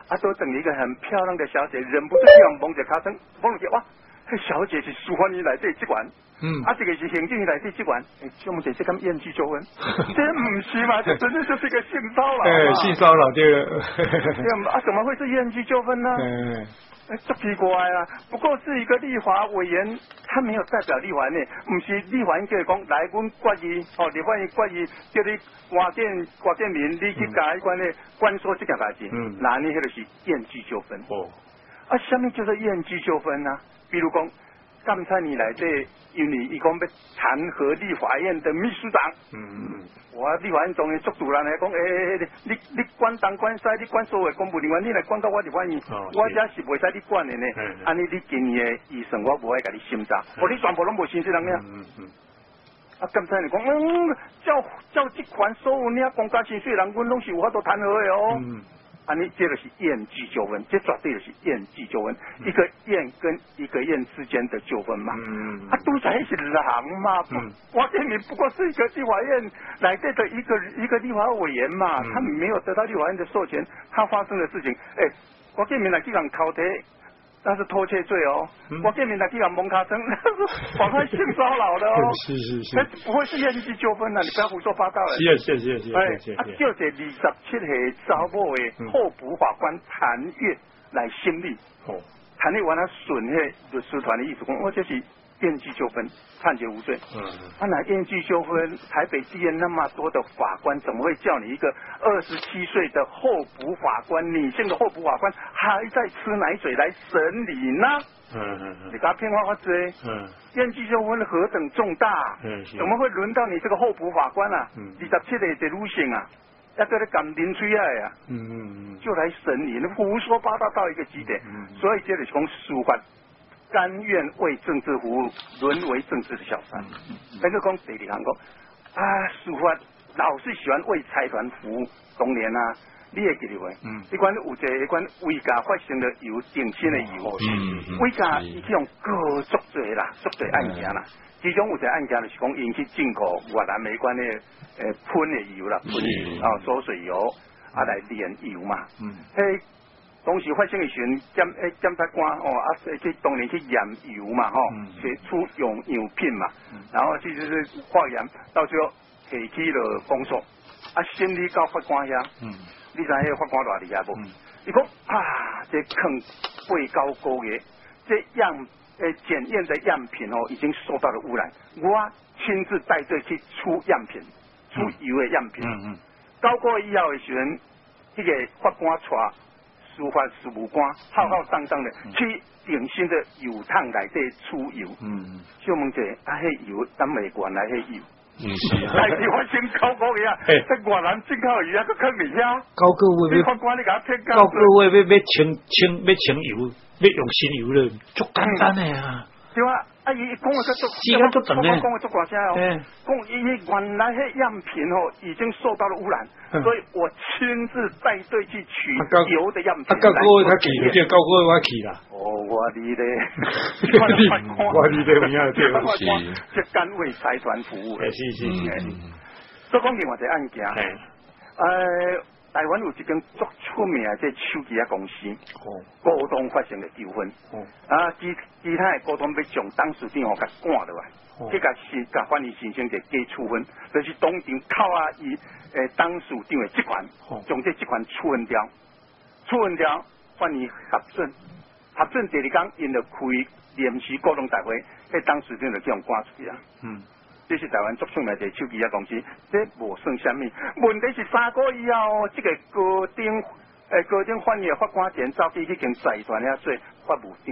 啊，都等一个很漂亮的小姐，忍不住这样蒙着卡声，蒙着哇，迄小姐是司法院内底这关，嗯，啊，这个是行政院内底这关，哎，小妹姐这咁艳遇纠纷，这不是嘛？这真的就是一个性骚扰， 哎，性骚扰对了， 啊，怎么会是艳遇纠纷呢？嗯。哎，这奇怪啊！不过是一个立法委员，他没有代表立法院，不是立法院叫讲来阮决议，哦，立法院决议叫你挂件挂件民，你去甲迄款咧关说这件代志，嗯，那你迄个是验据纠纷。哦，啊，什么叫做验据纠纷呢？比如讲，刚才你来这，因为伊讲要弹劾立法院的秘书长，嗯。我立法院当然足主人来讲，诶、欸，你你管东管西，你管所有公务人员，你来管到我立法院，哦、我这是袂使你管的呢。安尼你今年的预算我无爱甲你审查，我、嗯、你全部拢无信息人呀。嗯嗯。啊，刚才你讲，嗯，照照这款所有领公家薪水人，阮拢是有法度弹劾的哦。嗯。安尼这就是验据纠纷，这绝对就是验据纠纷，嗯、一个验跟一个验之间的纠纷嘛。嗯。啊，都在是人嘛，嗯、王建民不过是一个立法院来这的一个一个立法委员嘛，嗯、他没有得到立法院的授权，他发生的事情，哎、欸，王建民来去人敲题。那是偷窃罪哦！嗯、我见面来去讲蒙卡生，妨害性骚扰的哦。 是是是， 那不会是验据纠纷啊！你不要胡说八道了。 是是是是。 哎，啊，叫这二十七岁查某的候补法官谭月来审理。哦，谭月完了损迄律师团的意思讲，我这是验据纠纷，判决无罪。嗯。啊，那验据纠纷，台北地院那么多的法官，怎么会叫你一个二十七岁的候补法官，女性的候补法官还在吃奶嘴来审理呢？嗯嗯嗯。你给他骗话话追。嗯。验据纠纷何等重大？嗯。怎么会轮到你这个候补法官啊？嗯。二十七岁的女性啊，要跟你干啉水爱啊。嗯嗯嗯。就来审理，那胡说八道到一个极点。嗯。所以这里是讲司法。甘愿为政治服务，沦为政治的小三。那个讲第二行讲啊，司法老是喜欢为财团服务。当年啊，你会记得袂？嗯，你管有一个，管伟嘉发生了有定薪的油，嗯，伟嘉伊去用各足多啦，足多案件啦。其中有一个案件就是讲，引起进口越南美关的诶喷的油啦，喷啊缩水油啊来炼油嘛，嗯，嘿。当时发生的时阵，检诶检察官哦啊，去当年去验油嘛吼，写出用样品嘛，嗯、然后其实是化验，到最后提起了公诉，啊，审理到法官遐，嗯，你知迄个法官偌厉害无？伊讲、嗯、啊，这坑八九个月，这样诶检验的样品哦，已经受到了污染，我亲自带队去出样品，出油的样品，嗯嗯，九个月以后的时阵，迄、那个法官带。司法事务官浩浩荡荡的、嗯、去定新的油厂内底出油，嗯，小问者啊，迄油咱袂原来迄油，嗯是，但是发生九个月啊，在越南进口油啊，佮坑里遐， 九个月法官你甲骗九个月要要清清要清油，要用新油了，足简单的啊， 对啊。啊！伊讲的足， 时间足长咧， 讲的足大声哦。讲伊原来迄样品哦，已经受到了污染，嗯、所以我亲自带队去取油的样品。 啊，九个月他去，即九个月我去啦。 哦，我哩咧， 我哩咧，有影对啦。 是，即敢为财团服务。 是是是。 所以讲另外一个案件，呃。台湾有一间足出名的这手机啊公司，哦，股东发生的纠纷，哦，啊，其其他的股东要将当事长哦甲赶落来，哦，这个是甲管理先生嘅假处分，就是当场扣啊伊诶当事长的职权，哦，将这职权处分掉，处分掉，管理核准，核准第二天因就开临时股东大会，迄当事长就叫人赶出去啊，嗯。这是台湾足出名的手机啊公司，这无算什么。问题是三个月后，这个高等诶高等法院法官前走去去跟财团遐做法务长。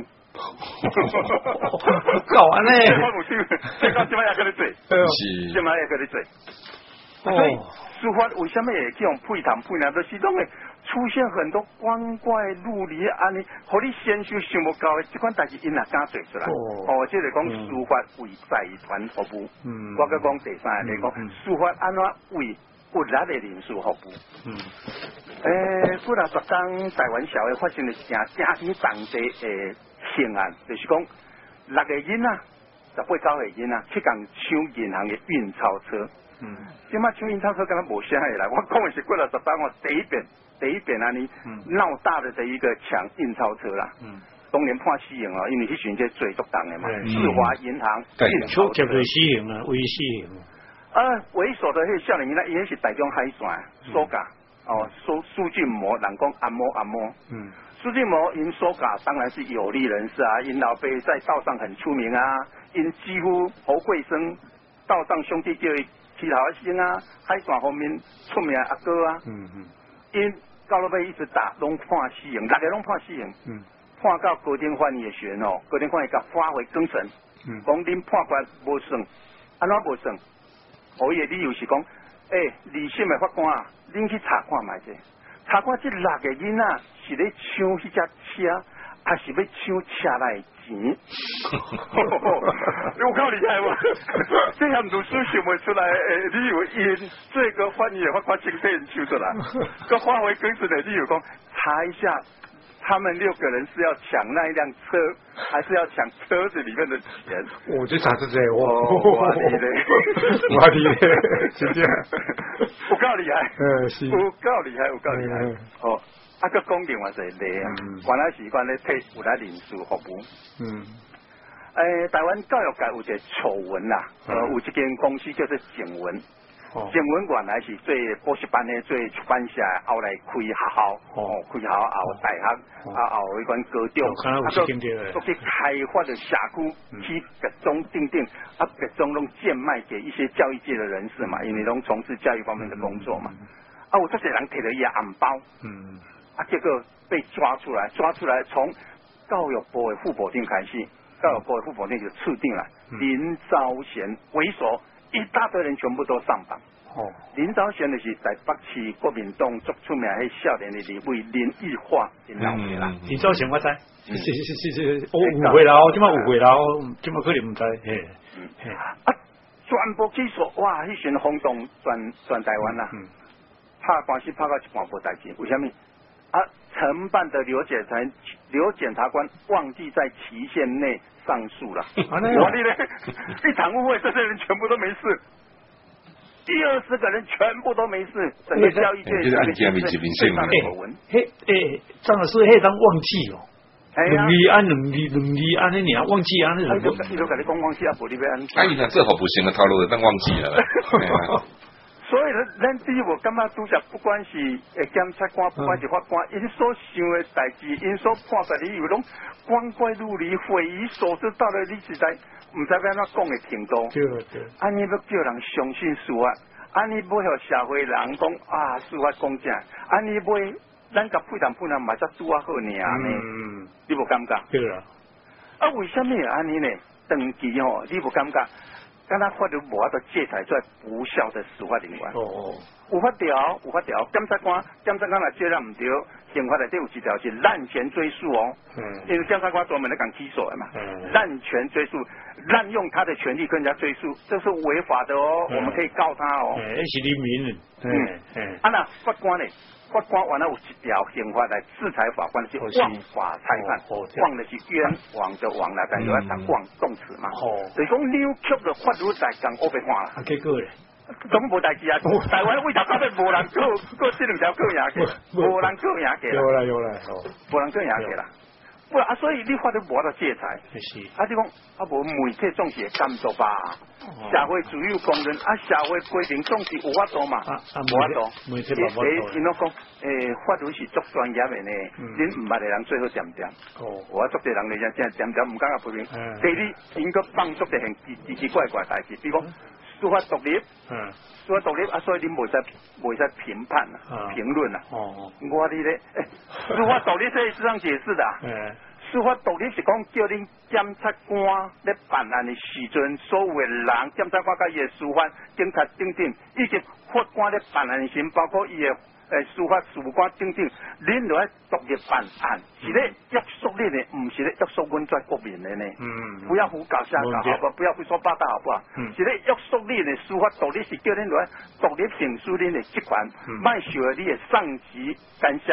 搞完嘞！ 法务长，这到今摆也搁咧做，是，今摆也搁咧做。所以司法为什么会去用配谈配呢？就是拢会出现很多光怪陆离安尼，互你先修想不到的这款代志，因也敢做出来。哦，哦，即个讲司法为财团服务。嗯，我搁讲第三个嚟讲，司法安怎为不力的人士服务。嗯，诶，过来十天台湾社会发生了一件家庭重大诶刑案，就是讲六个囡仔，十八九个囡仔去共抢银行的运钞车。嗯，即马抢运钞车敢若无啥会来，我讲的是过来十天我第一遍。 第一遍啊，你闹大的的一个抢印钞车啦。嗯。当年判死刑哦，因为迄时阵最作党的嘛，世华银行印钞车。 绝对死刑啊，违死刑。 啊，为首的迄少年呢，伊迄是台中海线所教哦，苏苏俊模，人讲阿嬷阿嬷。嗯。苏俊模因所教当然是有利人士啊，因老爸在道上很出名啊，因几乎侯贵生道上兄弟叫伊起头先啊，海线方面出名阿哥啊。嗯嗯。因到了尾一直打，拢判死刑，大家拢判死刑。嗯。判到高等法院选哦，高等法院甲发回更审，讲恁判决无算，安怎无算？我伊的理由是讲，诶、欸，二审的法官啊，恁去查看卖者，查看这六个囡仔是咧抢迄只车，还是要抢车内钱？有够厉害哇！这项律师想不出来，诶，理由因最高法院的法官清楚抽出来，个发回更审的理由讲，查一下。他们六个人是要抢那一辆车，还是要抢车子里面的钱？ 我就查这些，我我你嘞， 我你嘞，是这样， 有够厉害， 呃是， 有够厉害，有够厉害。哦，啊个讲另外一个例啊，原来是关咧替有来人事服务。嗯。诶，台湾教育界有一个丑闻啦，呃，有一间公司叫做景文。景文原来是做补习班的，做出版社，后来开学校，哦，开学校后大学，啊后迄款高中，啊都都去开发的社区，去各种定定，啊各种拢贱卖给一些教育界的人士嘛，因为拢从事教育方面的工作嘛，啊有这些人摕了伊个红包，嗯，啊结果被抓出来，抓出来从教育部的副部长开始，教育部的副部长就处定了林昭贤为首。一大堆人全部都上榜。哦，林昭贤就是台北市国民党最出名迄少年的立委林奕华林老师啦。 林昭贤我知，是是是是，我误会啦，即马误会啦，即马可能唔知。嘿， 嘿，啊，全部去说，哇，迄阵轰动全全台湾啦。嗯。拍官司拍到一半无代志，为什么？啊，承办的刘检察刘检察官忘记在期限内上诉了。我的嘞，一场误会，这些人全部都没事。一二十个人全部都没事，整个教育界这个案件没几名性嘛。 嘿，诶，张老师，迄当忘记哦。两例案，两例两例案，你啊忘记啊？那种。伊都甲你讲忘记啊，无你要安。 哎，你看这好不行的套路，但忘记了。 所以呢，咱第一我感觉拄则不管是诶检察官，不管是法官，因所想的代志，因所判出来，以为拢光怪陆离、匪夷所思，到了你实在唔知要安怎讲的程度。 对对。 安尼要叫人相信司法，安尼要互社会人讲啊，司法公正，安尼要咱甲配谈配谈嘛，则拄啊好尔呢。嗯。你无感觉？ 对啦。 啊，为什么会安尼呢？长期吼，你无感觉？敢若法律无法度制裁出来不孝的司法人员。哦哦，有法条，有法条。检察官，检察官若做了唔对，刑法内底有一条是滥权追诉哦。嗯。因为检察官专门来讲起诉的嘛。嗯。滥权追诉，滥用他的权利跟人家追诉，这是违法的哦。嗯。我们可以告他哦。 哎，是黎明。 嗯嗯。啊那法官呢？法官原来有一条刑法来制裁法官是枉法裁判，枉的是冤枉的枉啦，但是要讲枉动词嘛。所以讲扭曲的法律来讲恶白化啦。 结果咧， 咁无代志啊！台湾为头到尾无人告告这两条告赢嘅，无人告赢嘅啦。 有啦有啦， 无人告赢嘅啦。不啊，所以你法律无法度制裁。 是。 啊，你讲啊，无媒体总是会监督吧？社会主义公认啊，社会规定总是有法度嘛，无法度。 媒体无法度。 因为讲，诶，法律是足专业的呢，恁唔捌的人最好点点。哦。我足侪人嚟讲，真点点唔敢甲批评。第二，应该放足啲很奇奇怪怪代志，比如讲司法独立。嗯。司法独立啊，所以恁袂使袂使评判啊，评论啊。哦。我哋咧，诶，司法独立这是这样解释的。嗯。司法独立是讲叫恁检察官咧办案的时阵，所有的人检察官甲伊的司法警察等等，以及法官咧办案的时，包括伊的诶司法事务官等等，恁就要独立办案，是咧约束恁的，唔是咧约束阮在国民的呢。嗯。不要胡搞瞎搞，好不好？不要胡说八道，好不好？嗯。是咧约束恁的司法独立，是叫恁来独立行使恁的职权，卖受你的上级干涉。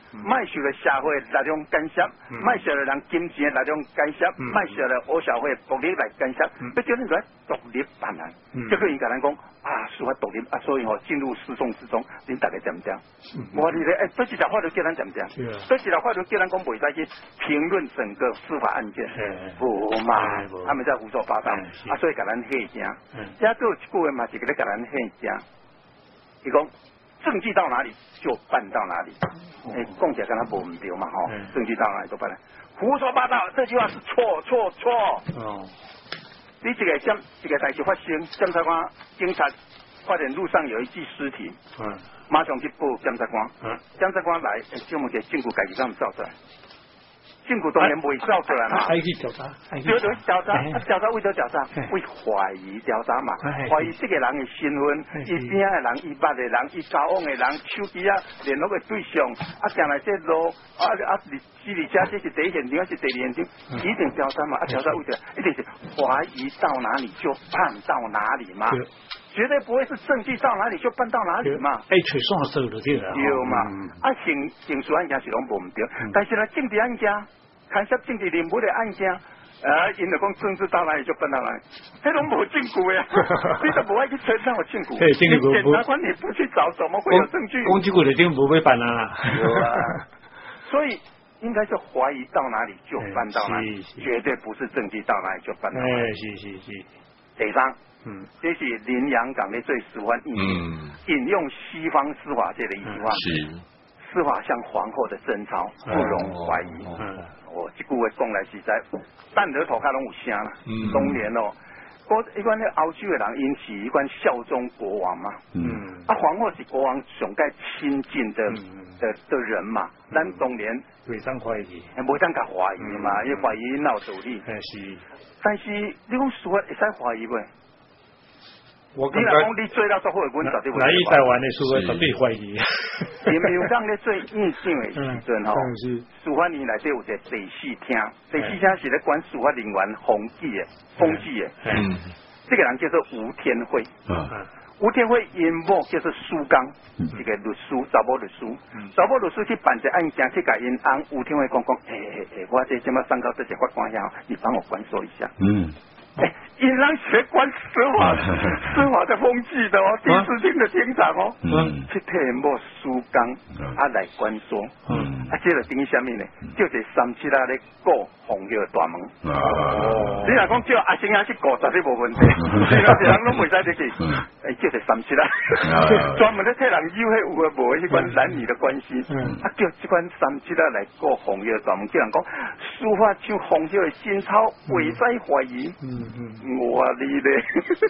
卖受了社会那种干涉，卖受了人金钱那种干涉，卖受了我社会暴力来干涉，要叫你来独立办案，这个应该人讲啊，司法独立啊，所以吼进入诉讼之中，恁大家点唔点？我哋咧，诶，这几条法律叫咱点唔点？这几条法律叫咱讲袂使去评论整个司法案件，无嘛，他们在胡说八道，啊，所以甲咱吓惊，也都有一句话嘛，是个咧甲咱吓惊，伊讲。证据到哪里就办到哪里，哎，讲起来跟他无唔对嘛吼，证据到哪里就办了，胡说八道，这句话是错错错。哦，你这个检这个代志发生，检察官警察发现路上有一具尸体，嗯，马上去报检察官，嗯，检察官来，这么个证据家己敢照出来。政府当然袂照出来嘛， 还去调查， 对对，调查，调查为咗调查，为怀疑调查嘛，怀疑这个人的身份，伊边的人，伊捌的人，伊交往的人，手机啊联络的对象，啊将来这路啊啊，司理家这是第一现场，是第二现场，一定调查嘛，啊调查为咗，一定是怀疑到哪里就判到哪里嘛。绝对不会是证据到哪里就办到哪里嘛， 哎，找线索就对了， 对嘛，啊刑刑事案件是拢无唔对，但是呢政治案件，牵涉政治人物的案件，啊，因就讲政治到哪里就办到哪里，迄拢无证据呀，你都不爱去查哪有证据，你检察官你不去找，怎么会有证据？ 公证过的就不会办啊， 所以应该是怀疑到哪里就办到哪里，绝对不是证据到哪里就办到哪里， 哎，是是是， 第三。嗯，这是林洋港的最喜欢引用引用西方司法界的一句话，是司法像皇后的贞操，不容怀疑。嗯，我这句话讲来实在，但额头壳拢有声啦。嗯，当年哦，我一般咧欧洲的人因是一般效忠国王嘛。嗯，啊，皇后是国王上该亲近的的的人嘛，咱当年袂当怀疑， 袂当甲怀疑嘛，因为怀疑闹道理。 是， 但是你讲司法会使怀疑袂？ 我你若讲你做到做好，阮绝对会。来台湾的司法绝对怀疑。 林有港咧最印象的时阵吼，司法院内底有一个第四厅，第四厅是咧管司法人员风纪的、风纪的。嗯，这个人叫做吴天惠。嗯，吴天惠因某叫做苏刚，一个律师，查某律师。查某律师去办一个案件，去甲因翁吴天惠讲讲，诶诶诶，我这即马上到这些法官遐，你帮我关说一下。嗯。哎，因让学管司法，司法的风纪的哦，第四厅的厅长哦，嗯，去替某苏刚啊来关说，嗯，啊，这个等于什么呢？就是三七啊咧顾红叶大门，哦，你若讲叫阿星啊去顾，绝对无问题，其他人拢袂使入去，哎，就是三七啊，专门咧替人有迄有诶无迄款男女的关系，啊，叫这款三七啊来顾红叶大门，叫人讲司法像红叶的贞操，袂使怀疑。我你咧，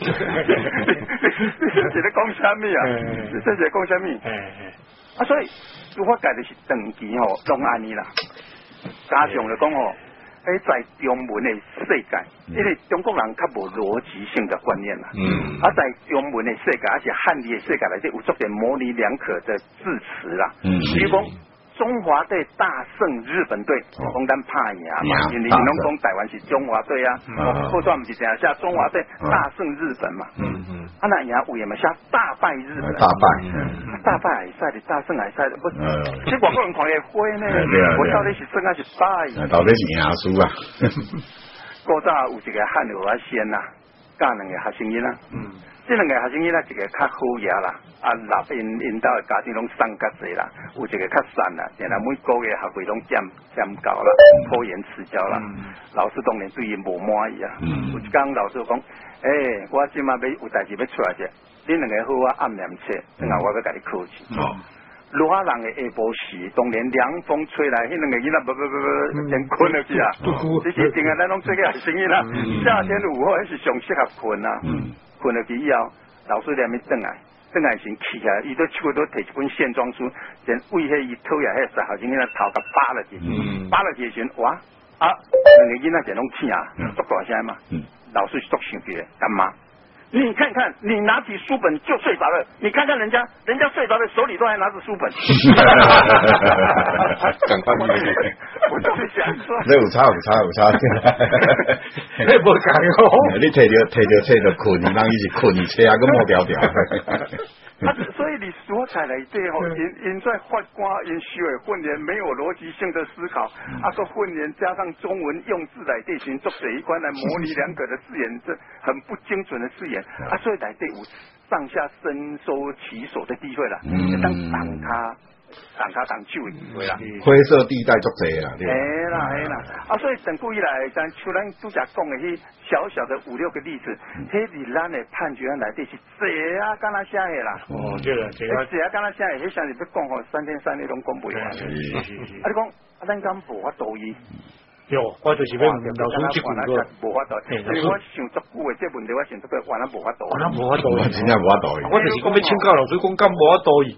你是咧讲啥物啊？你这是讲啥物？啊，所以司法界就是长期吼，拢安尼啦。加上就讲吼，喺在中文的世界，因为中国人较无逻辑性的观念啦。嗯。啊，在中文的世界，而且汉语的世界内底有足点模棱两可的字词啦。嗯。比如讲。中华队大胜日本队，讲咱拍赢嘛，因为拢讲台湾是中华队啊，后段不是这样写中华队大胜日本嘛，嗯嗯，啊那赢有嘛写大败日本， 大败， 大败会使的，大胜会使的，不，这外国人看会灰呢，我到底是胜还是败？ 到底是赢输啊？ 古早有一个汉语啊先呐，教两个学生囡啊，嗯。这两个学生囡仔一个较好野啦，啊，老因因兜的家庭拢送较济啦，有一个较散啦，然后每个月学费拢减减高啦，拖延迟交啦，嗯、老师当然对伊无满意啊。嗯、有一天老师讲，诶、欸，我即马要有代志要出来者，恁两个好啊暗念册，等下我要甲你考试。哦。热人的下晡时，当然凉风吹来，迄两个囡仔不不不不，先困落去啊。这是定个咱拢做个学生囡啦，夏天午后迄是上适合困啊。困落去以后，老师连咪转来，转来先起来，伊都手都摕一本线装书，先为迄伊讨厌迄十学生囡仔头甲扒落去，扒落去的时阵，哇啊，两个囡仔就拢听啊，足大声嘛。老师是足生气的，干嘛？你看看，你拿起书本就睡着了。你看看人家，人家睡着了，手里都还拿着书本。 赶快我就是想说， 你有差有差有差。 你无讲哦。 你摕着摕着册就困，人伊是困册啊，个莫条条。 啊，所以你书法内底吼，因因在法官因修的训练没有逻辑性的思考，啊个训练加上中文用字内底寻作者一关来模拟两个的字眼，这很不精准的字眼，啊所以内底有上下伸收其手的机会啦，嗯，当挡他。挡他挡手的机会啦， 灰色地带足济啦， 对啦系啦，啊，所以整古以来，咱像咱拄则讲的迄小小的五六个例子，迄伫咱的判决内底是济啊，敢若写的啦。 哦，对啦，济啊， 济啊，敢若写的，迄像是要讲吼，三天三夜拢讲不完。是是是。啊，你讲啊，咱敢无法度伊？ 有，我就是要问老师即句个， 无法度。因为我想足久的这问题，我想足久，原来无法度。 原来无法度， 真正无法度。 我就是讲要请教老师，讲敢无法度伊。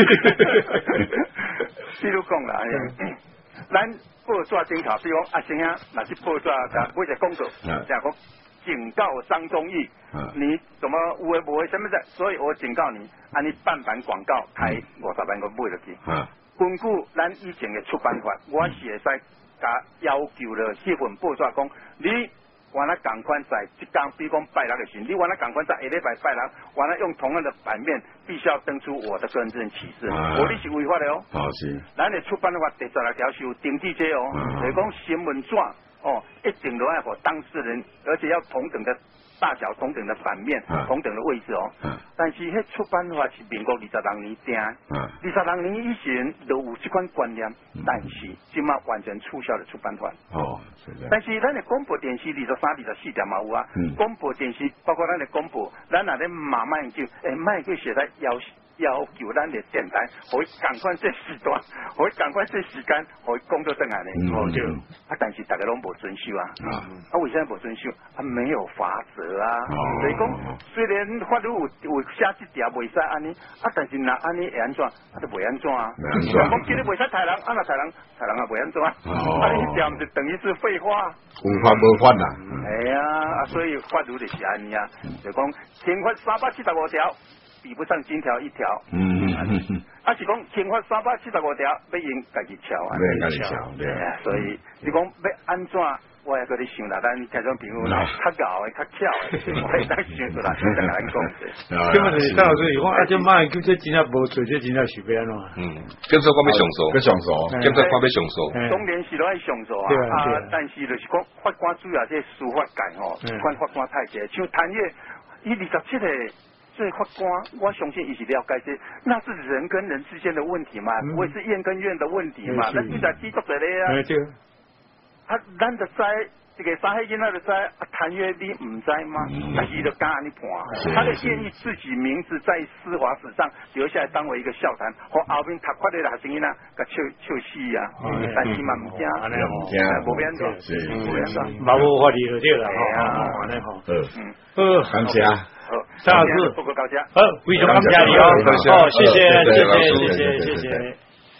比如讲啦，咱报纸检讨，比如讲啊，先生，若是报纸甲每一个广告，这样讲警告张忠义，你怎么有诶无诶什么的，所以我警告你，安尼半版广告开五十万个买落去。根据咱以前嘅出版法，我是会使。甲要求了迄份报纸讲，你原来赶快在即天，比如讲拜六的时，你原来赶快在下礼拜拜六，原来用同样的版面，必须要登出我的个人证启事，我你是违法的哦。好是。咱的出版法第十六条是有定制这哦，就是讲新闻纸哦，一定都要给当事人，而且要同等的大小、同等的版面、同等的位置哦。但是迄出版法是民国二十六年定，二十六年以前都有这款观念，但是今嘛完全取消了出版法。哦，但是咱的广播电视二十三、二十四条嘛有啊，广播电视包括咱的广播，咱若咧慢慢叫，诶，慢叫写在要要求咱的电台，可以赶快这时段，可以赶快这时间，可以工作正来呢。哦，对。啊，但是大家拢无遵守啊。啊。啊，为啥无遵守？啊，没有法则啊。哦。所以讲，虽然法律有有写这条袂使安尼，啊，但是若安尼会安怎？啊，就袂安怎啊。袂安怎。讲今日袂使杀人，啊，若杀人，杀人啊袂安怎？哦。啊，你条毋是等于是废话。 有法无法啦。 系啊，啊，所以法律就是安尼啊，就讲刑法三百七十五条。比不上金条一条，嗯嗯嗯，啊是讲刑法三百七十五条，要用家己敲啊， 要家己敲，对啊， 所以你讲要安怎，我也搁你想啦，咱听种朋友啦，较搞的、较巧的，我会当想出来，再来讲。 根本是张老师，伊讲啊，这卖叫这真正无做，这真正是要安怎？ 嗯，检察官要上诉， 要上诉， 检察官要上诉， 当然是都爱上诉啊，啊，但是就是讲法官主要这司法界吼，看法官太济，像谭越，伊二十七个。这法官，我相信伊是了解这，那是人跟人之间的问题嘛，不会是院跟院的问题嘛，那就在基督者咧啊。啊，咱就知这个三海囡仔就知，啊，谭越你唔知吗？但是就敢安尼判，他的建议自己名字在司法史上留下来，当为一个笑谈，和后面读法的学生囡仔，甲笑笑死啊！但是嘛唔惊，唔惊，无变做，是无变做， 冇无法理就对啦，吼，安尼吼， 嗯，嗯，感谢。 好， 张老师， 报告高家， 好，非常感谢你哦，哦，谢谢，谢谢，谢谢，谢谢。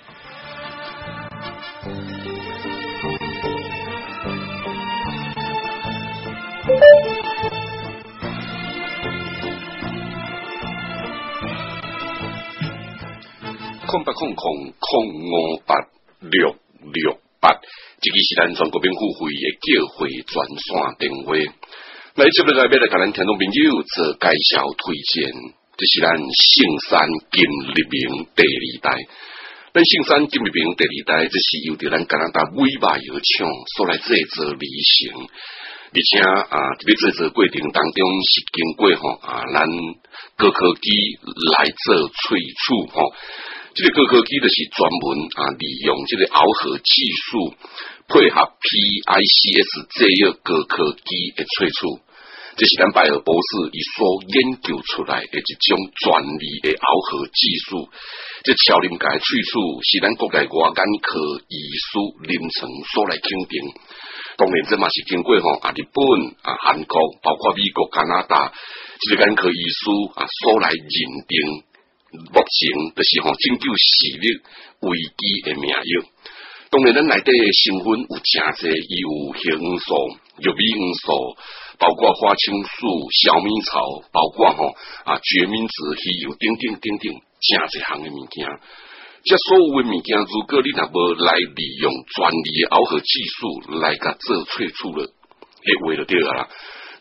空八空空空五八六六八，这个是咱全国民付费的叫会专线电话。来，接落来要来甲咱听众朋友做介绍推荐，这是咱圣山金立明第二代。咱圣山金立明第二代，这是由着咱加拿大尾巴药厂所来制作而成，而且啊，伫咧制作过程当中是经过吼啊，咱高科技来做萃取吼。这个高科技就是专门啊，利用这个螯合技术配合 P I C S 这个高科技的萃取。这是咱拜尔博士伊所研究出来的一种专利的螯合技术。这超临界萃取是咱国内外眼科医师临床所来肯定。当然，这嘛是经过吼啊日本啊韩国，包括美国、加拿大，这个眼科医师啊所来认定，目前就是吼拯救视力危机的名药。当然，咱内底的成分有真侪，伊有硼元素、玉米元素。包括花青素、小米草，包括吼啊决明子、鱼油等等等等，真侪项的物件。这所有的物件，如果你若无来利用专利的螯合技术来甲做萃取了，迄话就对啦。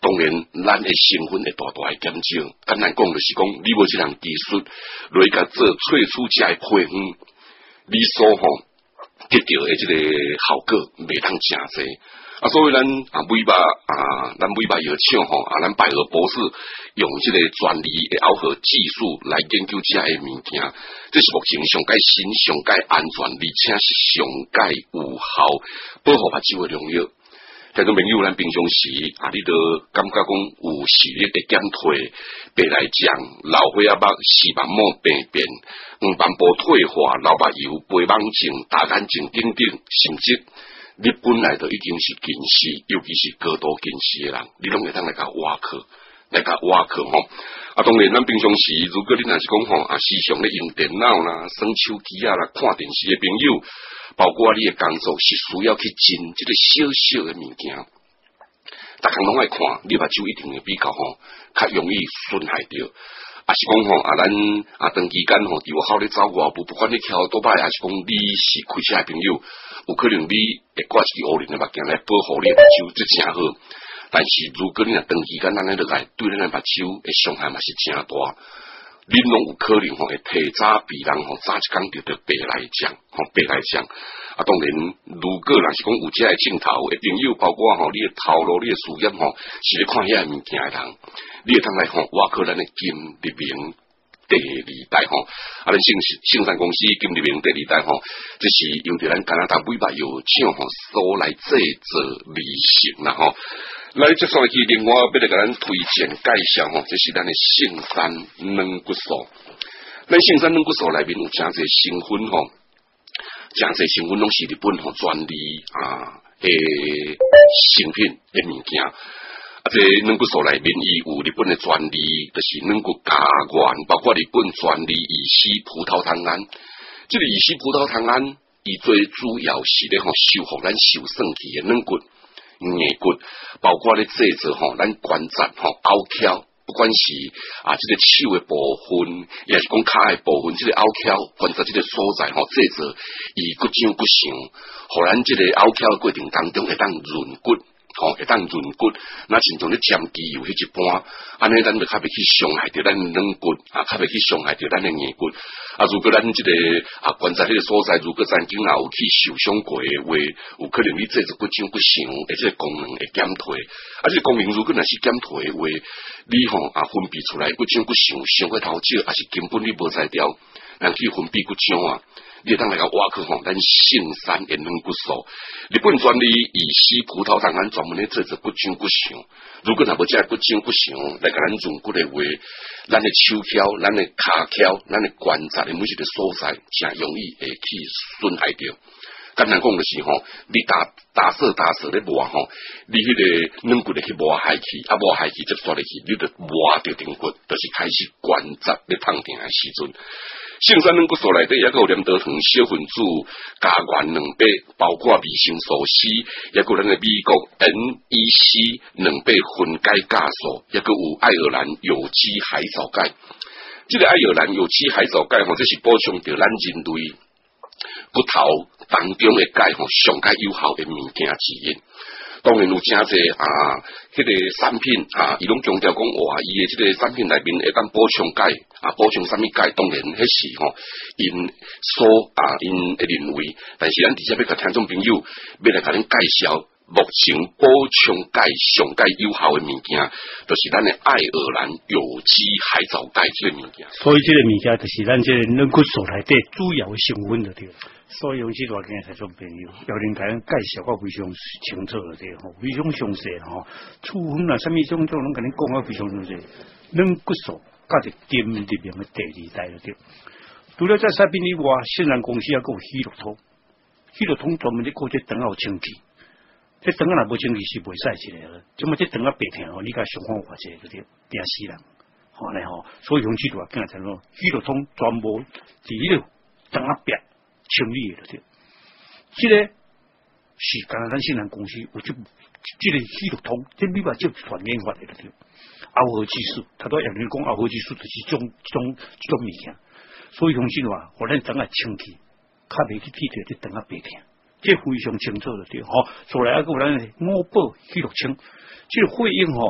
当然，咱的成分会大大的减少。简单讲就是讲，你无这项技术来甲做萃取这个配方，你所吼得到的这个效果袂通诚济。啊，所以咱啊尾巴啊，咱尾巴药厂吼啊，咱百合博士用这个专利的螯合技术来研究这个物件，这是目前上界新、上界安全，而且是上界有效保护目睭的良药。听众朋友，咱平常时啊，你都感觉讲有视力的减退、白内障、老花眼目、视网膜病变、黄斑部退化、老目睭、白网症、大眼睛等等，甚至你本来就已经是近视，尤其是高度近视的人，你拢会当来甲挖壳，来甲挖壳吼。啊，当然，咱平常时如果你若是讲吼啊，时常咧用电脑啦、耍手机啊啦、看电视的朋友，包括你的工作是需要去进这个小小的物件，逐项拢爱看，你目睭一定会比较吼较容易损害着。啊是讲吼啊，咱啊长期间吼，伫外口咧走外步，不管你跳多摆，还是讲你是开车的朋友，有可能你会挂一支乌灵的目镜来保护你的目睭，这真好。但是如果你若长期间安尼落来，对咱的目睭的伤害嘛是真大。你拢有可能吼会提早比人吼早一工得到白内障，吼白内障。啊，当然，如果若是讲有这个镜头的朋友，包括吼你的头路、你的事业吼，是咧看遐物件的人，你会通来吼挖靠咱的金立明第二代吼，啊，咱信信山公司金立明第二代吼，这是由着咱加拿大尾巴药厂吼所来制作而成啦吼。来，接下来去另外要来给咱推荐介绍吼，这是咱的圣山软骨素。咱圣山软骨素内面有诚侪成分吼，诚侪成分拢是日本吼专利啊诶成品诶物件。啊，这软骨素内面伊有日本的专利，就是软骨加源，包括日本专利乙烯葡萄糖胺。这个乙烯葡萄糖胺，伊最主要是咧吼修复咱受损去的软骨。硬骨，包括咧制作吼，咱关节吼凹翘，不管是啊，这个手的部分，也是讲骹的部分，这个凹翘关节这个所在吼，制作伊骨长骨长，互咱这个凹翘的过程当中会当润骨。吼、哦，会当润骨，那亲像咧针机有迄一般，安尼咱就较袂去伤害着咱软骨，啊，较袂去伤害着咱的硬骨。啊，如果咱即、這个啊关节迄个所在，如果曾经啊有去受伤过的话，有可能你制作骨长骨长，而且功能会减退。啊，这个功能如果若是减退的话，你吼啊分泌出来骨长骨长，伤过头少，还是根本你无才调，人去分泌骨长啊。你当来个挖去吼，咱圣山的软骨素，日本专利乙烯葡萄糖胺专门咧制作骨长骨长。如果若无这骨长骨长来甲咱润骨的话，咱的手翘、咱的骹翘、咱的关节的每一个所在，真容易会去损害掉。简单讲就是吼，你打打色打色咧磨吼，你迄个软骨咧去磨害去，啊磨害去接刷入去，你就磨着顶骨，就是开始关节咧痛痛的时阵。圣山软骨素内底也有黏多糖小分子加源两倍，包括维生素 C， 也有咱的美国 N E C 两倍分解酵素，也有有爱尔兰有机海藻钙。这个爱尔兰有机海藻钙吼，这是补充着咱人类骨头当中的钙吼，上界有效的物件之一。当然有真侪啊，迄、那个产品啊，伊拢强调讲哇，伊的即个产品内面会当补充钙啊，补充啥物钙？当然迄是吼，因所啊因会认为，但是咱直接要甲听众朋友，要来甲恁介绍，目前补充钙上界有效的物件，就是咱的爱尔兰有机海藻钙这个物件。 所以这个物件就是咱这个软骨素内底主要的成分就对了。所以用这段听听众朋友，要恁甲咱介绍个非常清楚了对吼，非常详细吼，处分啊，什么种种拢甲恁讲个非常详细。软骨素甲是金立明的第二代了对。除了在产品以外，圣兰公司也有喜乐通，喜乐通专门咧搞这肠后清气。这肠啊若无清气是袂使一个了，怎么这肠啊白疼吼，你甲想方法一个对，惊死人，吼咧吼。所以用这段听听咯，喜乐通专门第一个肠啊白。清理的对，这个是加拿大圣兰公司有这这个喜乐通，这美国就全研发的对。螯合技术，他都让你讲螯合技术就是种种种物件，所以用这话，互咱肠啊清气，较袂去剃掉这肠啊白疼，这非常清楚的对吼。所来还有咱五宝喜乐清，这个费用吼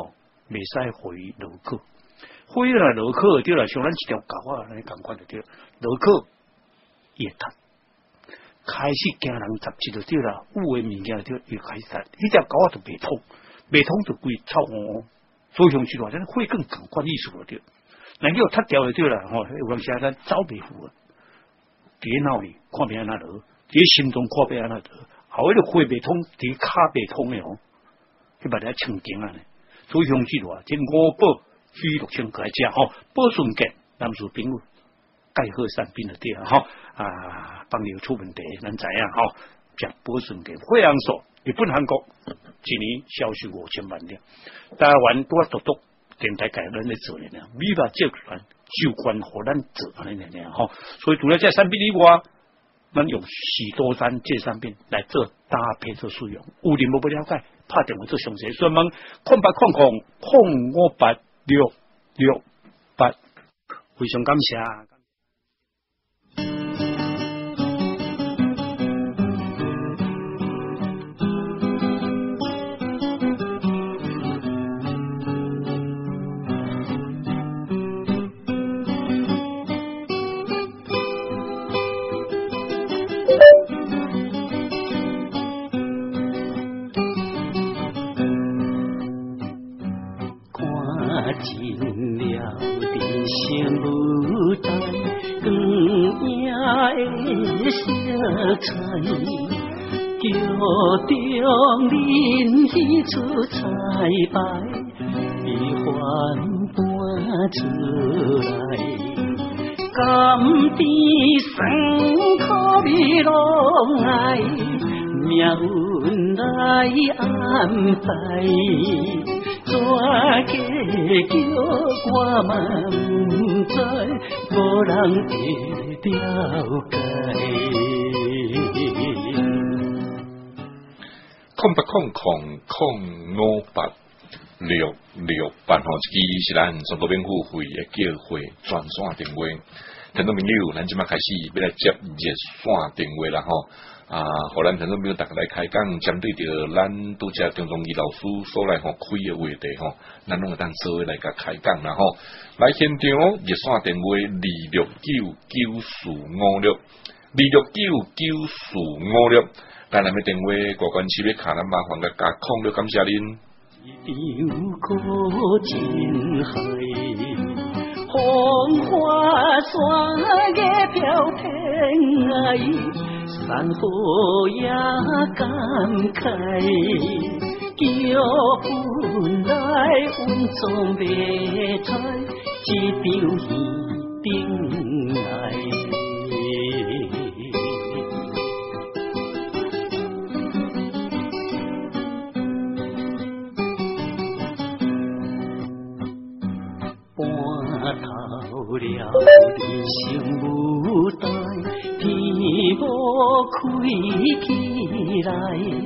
未使回落去，回来落去对啦，像咱一条狗啊，来感觉就对，落去也谈。开始惊人杂志就对啦，有诶物件就越开始，迄条狗就未通，未通就规臭哦。所以像是话，咱会更感官艺术了对，能够脱掉就对啦，吼，有当时咱走袂赴啊，伫脑里看别安那落，伫心中看别安那落，后迄个会袂通，伫骹袂通诶哦，去把它清净啊呢。所以像是话，即五宝虚六千来食吼，保顺健，咱是朋友。钙和善病的对啊，哈啊，帮你出问题，咱知影吼，食保顺健，惠阳所，日本韩国一年销售五千万辆，台湾拄啊独独电台改咱咧做咧，美法集团就关互咱做安尼咧，吼，所以除了这产品以外，咱用许多山这产品来做搭配做使用，有人无不了解，拍电话做详细询问，空八空空空五八六六八，非常感谢。桥中人喜出彩排，悲欢搬出来，甘甜酸苦味拢爱，命运来安排，怎计叫我嘛不知，无人会了解。 空八空空空五八六六八吼，这支是咱全国免付费的叫货专线电话。听众朋友，咱即马开始要来接热线电话啦吼。啊，互咱听众朋友大家来开讲，针对着咱拄则张忠义老师所来吼开的话题吼，咱拢会当做来甲开讲啦吼。来现场热线电话二六九九四五六二六九九四五六。咱咱的电话，国关市要卡咱麻烦甲加控了，感谢恁。 一条歌真海，风花雪月飘天涯，山河也感慨，叫本来稳中别彩，一场戏顶来。了人生舞台，天幕开起来，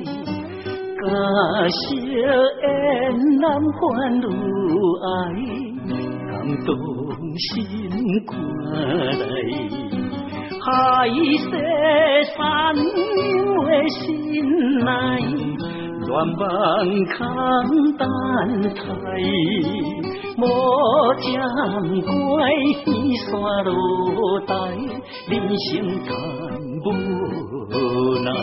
假设缘难还如爱，感动心看来，海誓山盟的心内，乱梦空等待。莫将怪天山落台，人生叹无奈。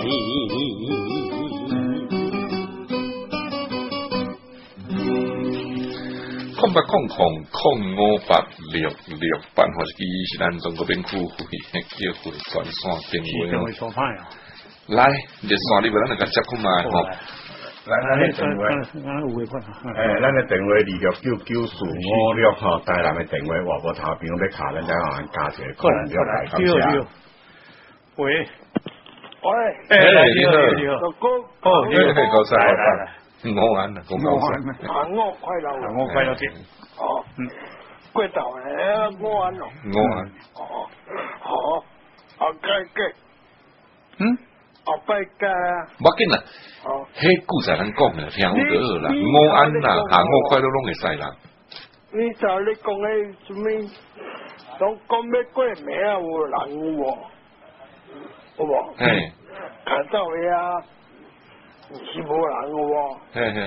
空八空空空五八六六八，或者是咱中国免付费叫货专线电话。来，热线里边咱来接看卖吼。 咱咱的电话，诶，咱的电话二六九九四五六吼，台南的电话话无头边要卡，咱再慢慢加一个，可能就来感谢。 喂，喂， 诶，你好， 你好， 哦，你好，高山，来来来，午安啊，午安， 啊，我快樂， 我快樂啲， 哦，嗯，貴州誒，午安咯， 午安， 哦，好，啊，該該， 嗯。 后摆加， 冇紧啦，迄古仔咱讲嘅听好多啦，午安啦，下午快乐拢会使啦。 你就你讲嘅做咩？讲讲咩鬼名啊？有人有无？有无？ 嘿， 看到嘅啊，是无人有无？ 嘿嘿嘿。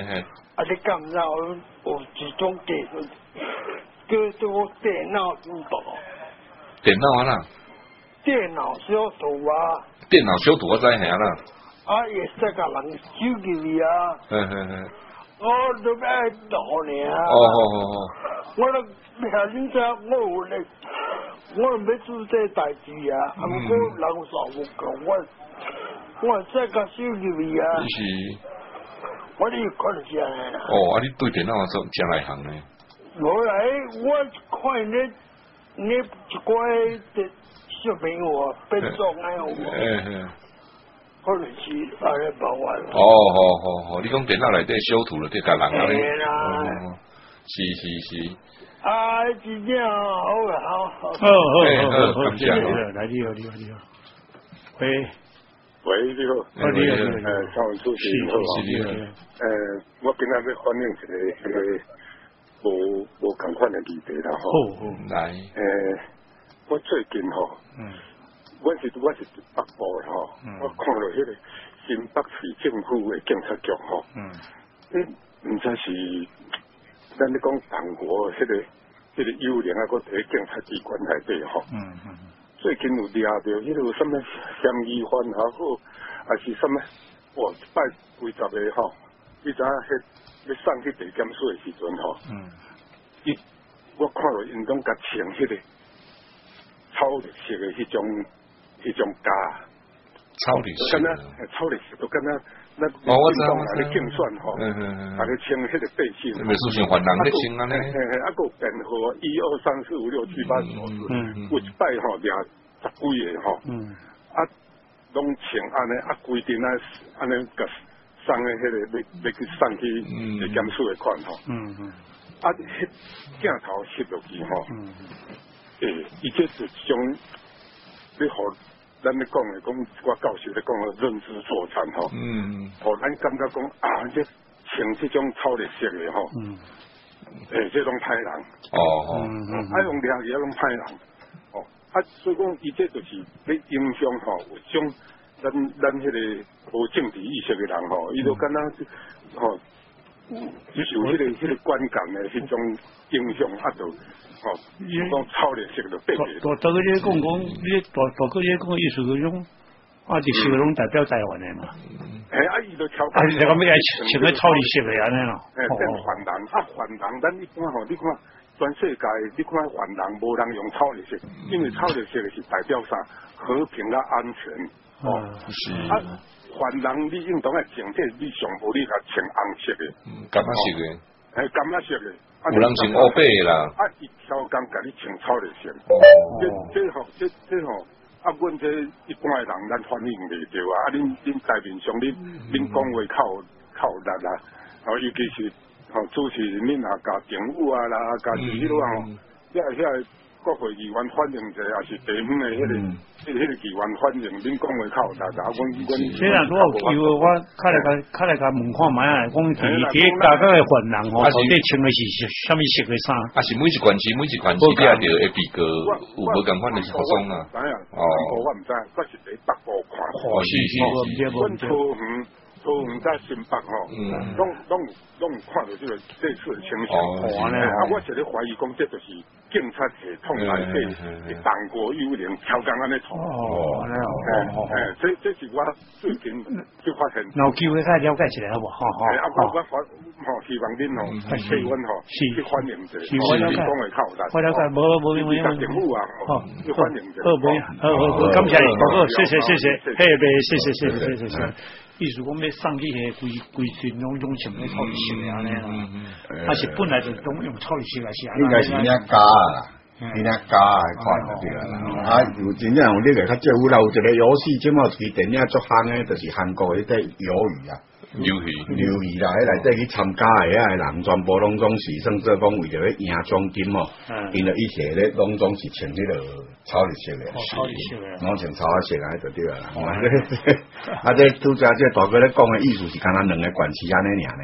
啊，你感觉有一种技术叫做电脑辅导。 电脑啊啦。 电脑小图啊。 电脑小图我知影啦。 啊，也使甲人手机里啊。 嗯嗯嗯。 我都要读呢。 哦哦哦。 我都遐你知，我有咧，我要做这代志啊，啊，不过人少无讲我。我在甲手机里啊， 是， 我哋看得见啦。 哦，啊，你对电脑做真内行呢？ 无来，我看你你一寡的小朋友啊，变装哎有无？ 嗯嗯。 可能是啊，咧包完。 哦，好好好，你讲电脑内底修图了，对甲人啊咧。 对啦。 是是是。 啊，真正好好好。 好好好，感谢，来你好你好你好，喂。 喂，你好， 哦，你好， 誒，蔡文主持人好，誒，我今日要反映一個迄個無無共款嘅議題啦，吼， 好好， 來， 誒，我最近吼，嗯，我是我是北部吼，我看到迄個新北市政府嘅警察局吼，嗯，你唔知是咱咧講韓國迄個迄個幽靈啊，個喺警察機關內底吼，嗯嗯。最近有抓到迄個什麼嫌疑犯也好，還是什麼，哇！一擺幾十個吼，你知影迄要送去地檢署的時陣吼，嗯，伊我看到因攏甲穿迄個草綠色的迄種迄種架， 草綠色， 敢若草綠色都敢若咱哦，我知道，我知道，競選吼，嗯嗯嗯，大家穿迄個背心， 美術像犯人咧穿安尼， 嘿嘿，啊個編號一二三四五六七八九十，嗯，有一擺吼掠十幾個吼，嗯，啊，攏穿安尼，啊規定啊安尼個送嘅迄個要要去送去地檢署嘅款吼，嗯嗯，啊，迄鏡頭攝落去吼，嗯，誒，伊這就一種你互咱咧講嘅講，我教授咧講嘅認知作戰吼，嗯，互咱感覺講啊，這穿這種草綠色嘅吼，嗯，誒，這種歹人，哦，嗯，啊用掠去啊種歹人。啊，所以講，伊這就是咧影響吼，有種咱咱迄個無政治意識嘅人吼，伊都敢若吼，受迄個迄個觀感嘅迄種影響，啊，就吼，講草綠色就變嘅。 大大個咧講講，你大大個咧講意思嗰種，啊，就是嗰種代表台灣嘅嘛。 係啊，伊就超。 啊，你講咩嘢？穿個草綠色嘅安尼咯。 誒，變犯人，啊，犯人，咱一般吼，你看。全世界，你看犯人無人用草綠色，因為草綠色是代表啥和平啊安全。哦，是。啊，犯人你應當係整體你上好你甲穿紅色嘅。嗯，橄欖色嘅。係橄欖色嘅。有人穿烏白嘅啦。啊，伊超工甲你穿草綠色。哦。這這吼，這這吼，啊，阮這一般嘅人咱反應袂到啊，啊，恁恁台面上恁恁講話靠靠力啦，哦，尤其是。吼，主持人恁啊，甲政府啊啦，甲是迄落吼，遐遐國會議員反映者，也是地方的迄個，迄迄個議員反映，恁講話靠大大，阮阮。 雖然我有機會，我較來甲較來甲問看覓啊，講第第大個嘅犯人吼，到底穿的是啥物色嘅衫？ 啊，是每一縣市每一縣市底下着會比個有無共款嘅服裝啊？ 哦，我唔知，我是喺北部看。 哦，是是是。 阮桃園。桃園在新北吼，攏攏攏看到這個這次的情形，啊，我是咧懷疑講，這就是警察系統內底嘅黨國幽靈超工安尼做。哦，誒誒，這這是我最近就發現。 有機會再了解起來好無？好好。 啊，我我發吼，希望恁吼，氣溫吼，去歡迎者， 我了解。我了解，無無無無。 政府啊，吼，去歡迎者。 好，好，好，感謝你，好，謝謝，謝謝，嘿，別，謝謝，謝謝，謝謝。意思講要送去迄規規群攏種穿咧草綠色嘅安尼啦，啊是本來就種用草綠色來是安尼。 應該是人家啦，人家假嘅款就對啦。啊，有真正有呢個較政府啦，有一個遊戲，即馬推電影足夯嘅，就是韓國迄個魷魚啊， 魷魚， 魷魚啦，喺內底去參加嘅遐人，全部攏總是算做講為咗贏獎金哦，因為一切咧攏總是穿迄個草綠色嘅， 草綠色嘅， 攏穿草綠色啊，就對啦。啊，這拄則這大哥咧講嘅意思是，敢若兩個縣市安尼爾呢？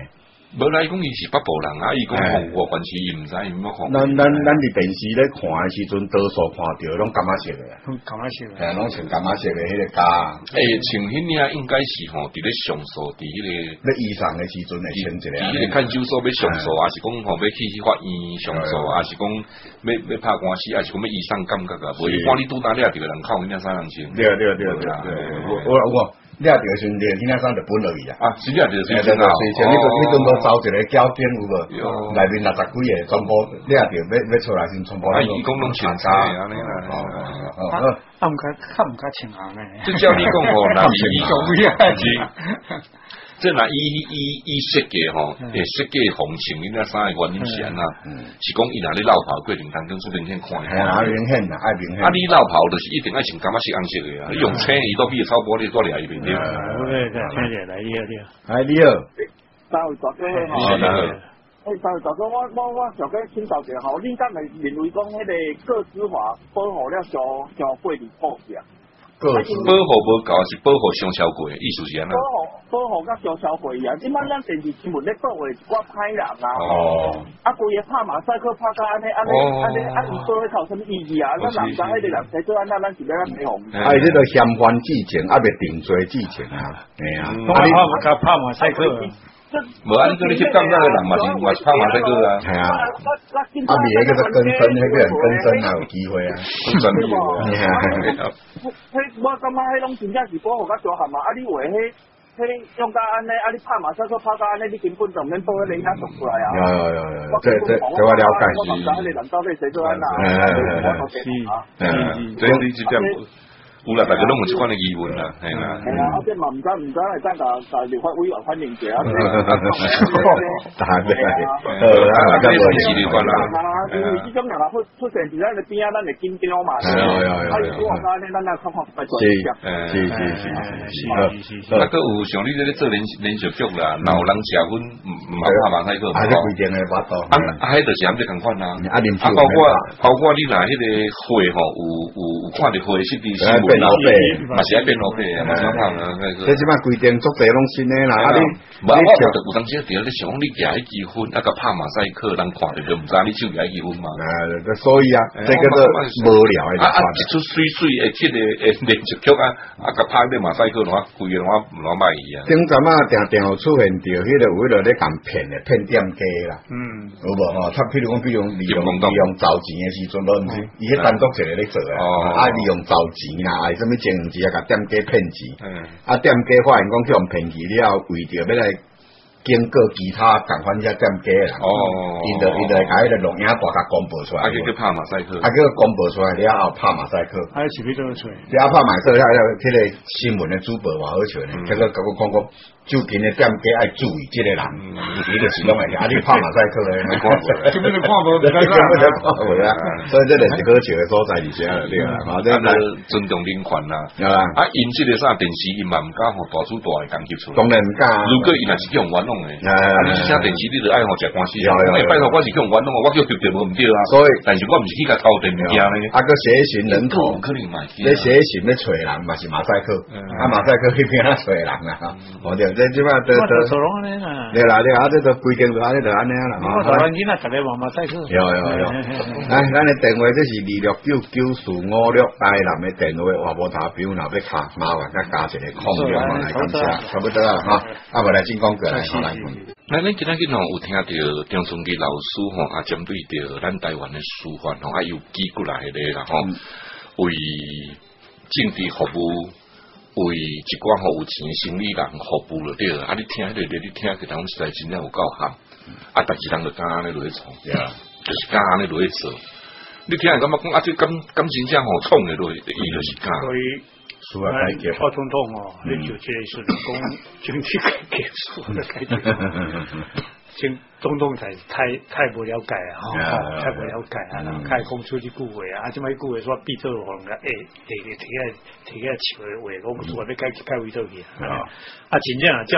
无啦，伊讲伊是北部人啊，伊讲洪湖关系伊毋知伊毋看。 咱咱咱伫电视咧看诶时阵，多数看到拢感觉色诶啊， 感觉色诶， 系拢穿感觉色诶迄个家。 诶，穿迄领应该是吼，伫咧上诉，伫迄个咧医生诶时阵会穿一个。 伫迄个看守所要上诉，还是讲吼要去法院上诉，还是讲要要拍官司，还是讲要医生感觉啊？无伊看你拄打掠着个人靠，迄领衫人穿。 对对对对对，我我。掠着时阵，你今仔衫就本落去啊！ 啊，是掠着时阵啊！ 随前你个你阵都招一个交警有无？内面六十几个，全部掠着要要出来先，全部。 啊，伊讲拢穿衫安尼啦。 啊，啊毋敢，较毋敢穿红诶。 即照你讲吼，那伊是。 即若伊伊伊设计吼，诶设计红穿迄领衫诶原因是安那？是讲伊若咧绕跑过程当中出明显看。 系啊，明显啊，爱明显。 啊，你绕跑就是一定爱穿感觉是红色诶啊！你用青伊都比超玻璃多俩一边对。 对对，青色来你好你好。 来你好。 三位大哥好。 你好。 诶，三位大哥，我我我想要请教者吼，你敢会认为讲迄个个资法保护了上上过离谱呀？ 保护无够是保护上超过，意思是安那？ 保护保护甲上超过啊！即摆咱电视新闻咧讲话一寡歹人啊， 哦， 啊，规个拍马赛克拍到安尼安尼安尼，啊，伊保迄有啥物意义啊？咱人知迄个人谁做安那，咱是要安尼红。 啊，伊这个嫌犯之前，啊，未定罪之前啊，系啊， 啊，你拍拍马赛克。 无按照你去讲那个人嘛是嘛是拍马赛克啊， 系啊，啊未迄个更生，迄个人更生啊有机会啊， 真有啊。 迄我感觉迄拢真正是保护较大项嘛，啊你话迄迄用到安尼，啊你拍马赛克拍到安尼，你根本就免保迄领导送出来啊。 有有有有，这这这我了解。 我唔知迄个人到底谁做安那。 是是，这你是点？有啦，大家拢有即款嘅疑问啦，系啦。 系啊，啊即嘛唔知唔知係真㗎，但係立法委員反映者啊。 但係好啦，大家冇事了啦。 啊，因為呢種人啊出出現喺你邊啊，咱嚟見標嘛。 係係係。 啊，如果話咧，咱啊看看快啲。 是是是是是。 啊，個有像你咧做連連續劇啦，老人食薰唔唔係拍馬賽克。 係啲規定嘅把刀。 啊，啊，迄就是咁即共款啦。 啊，連包括包括你嗱，迄個血吼，有有有看到血是啲新聞。 老白， 嘛是爱变老白啊，嘛是拍啊， 这即摆规定足侪拢新诶啦，啊你， 无我有有当时伫咧想你举迄支薰，啊个拍马赛克，人看着就毋知你手举迄支薰嘛。 啊，所以啊，这个都无聊诶。 啊啊，一出水水诶，即个诶连续剧啊，啊个拍咧马赛克，我规个我唔攞卖伊啊。 顶阵啊，定定有出现着迄个为了咧共骗诶，骗店家啦。嗯，有无吼？他譬如讲，比如利用利用找钱诶时阵，都毋是，伊迄单独一个咧做啊，啊利用找钱啦。什么情钱啊？甲店家骗钱，啊店家发现讲去用骗去了，为着要来经过其他共款只店家啦，哦，伊就伊就甲迄个录影带甲公布出来， 啊叫佢拍马赛克， 啊叫公布出来了后拍马赛克， 啊是要怎么做？ 了拍马赛克，迄个迄个新闻的主播话好笑呢，结果甲我讲讲。就近的店家爱注意这个人，伊就是讲诶，啊你拍马赛克咧， 根本就看无， 根本就看无啊，所以这就是好笑的所在伫遮了，对啦， 啊，这个尊重人权啦，啊，因这个啥电视因嘛唔敢互大主大嘅干涉出来， 当然唔敢。 如果伊若是叫用玩弄诶，啊，你是请电视，你就爱互食官司，因为拜托我是叫用玩弄，我叫对对无唔对啊， 所以， 但是我唔是去甲偷电物件咧， 啊个写信人口， 可能嘛， 你写信要找人嘛是马赛克，啊马赛克去边啊找人啊，我就这即摆都都。 做拢安尼啦， 对啦对啦，这都规定就安尼就安尼啦。 我台湾囡仔逐个慢慢赛克。 有有有，来，咱的电话这是二六九九四五六台南的电话，话无打表，若要卡麻烦再加一个空两嘛来感谢，差不多啦哈。啊，无来进广告来，好来。 咱咱今仔日吼有听到张春吉老师吼，啊针对着咱台湾的司法吼，啊又举过来个啦吼，为政治服务。为一寡吼有钱生理人服务了对了，啊！你听迄个，你听个人实在真正有够合，啊！但是人就敢安尼落去创，就是敢安尼落去做。你听人感觉讲啊，这感感真正吼创的落去，伊就是敢。 所以， 苏啊，改革， 蔡总统哦，你就这是讲经济改革，苏的改革。经总统才太太不了解啊，哦、太不了解啊，然后开讲出去句话啊，啊，即摆句话说闭嘴互人家诶，提提起提起笑的话，讲出来要改改为倒去啊，啊，真正啊照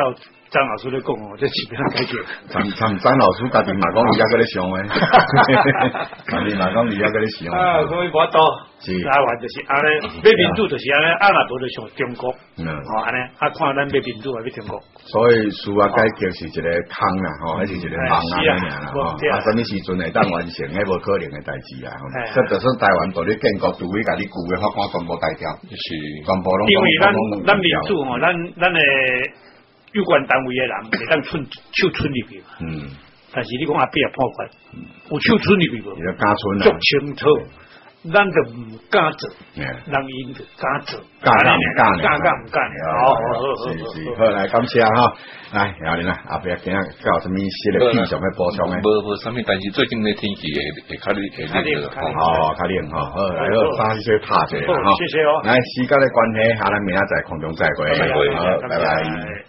张老师咧讲哦，这是变解决。 张张张老师家己嘛讲，伊也搁咧想诶，家己嘛讲伊也搁咧想。 啊，所以我多台湾就是安尼，买民主就是安尼，啊若无就像中国，哦安尼，啊看咱买民主还是中国。 所以司法改革是一个坑啦，吼，还是一个盲啊尔啦，吼，啊，什么时阵会当完成，迄无可能诶代志啊。这就算台湾独立建国，除非家己旧诶法官全部改掉，是全部拢。 因为咱咱民主吼，咱咱诶有关单位诶人会当寸手伸入去，嗯，但是你讲阿扁破关，有手伸入去无？ 你敢伸啊？ 足清楚。咱就唔敢做，人因就敢做， 敢敢唔敢， 敢敢唔敢。好， 是是，好来感谢哈，来后日啦，后壁今日有什么新的气象要补充诶？ 无无什么，但是最近的天气会会较热会热的， 哦，较热哈，好，来好，早些拍者哈， 谢谢哦。 来时间的关系，下咱明仔载空中再会，好，拜拜。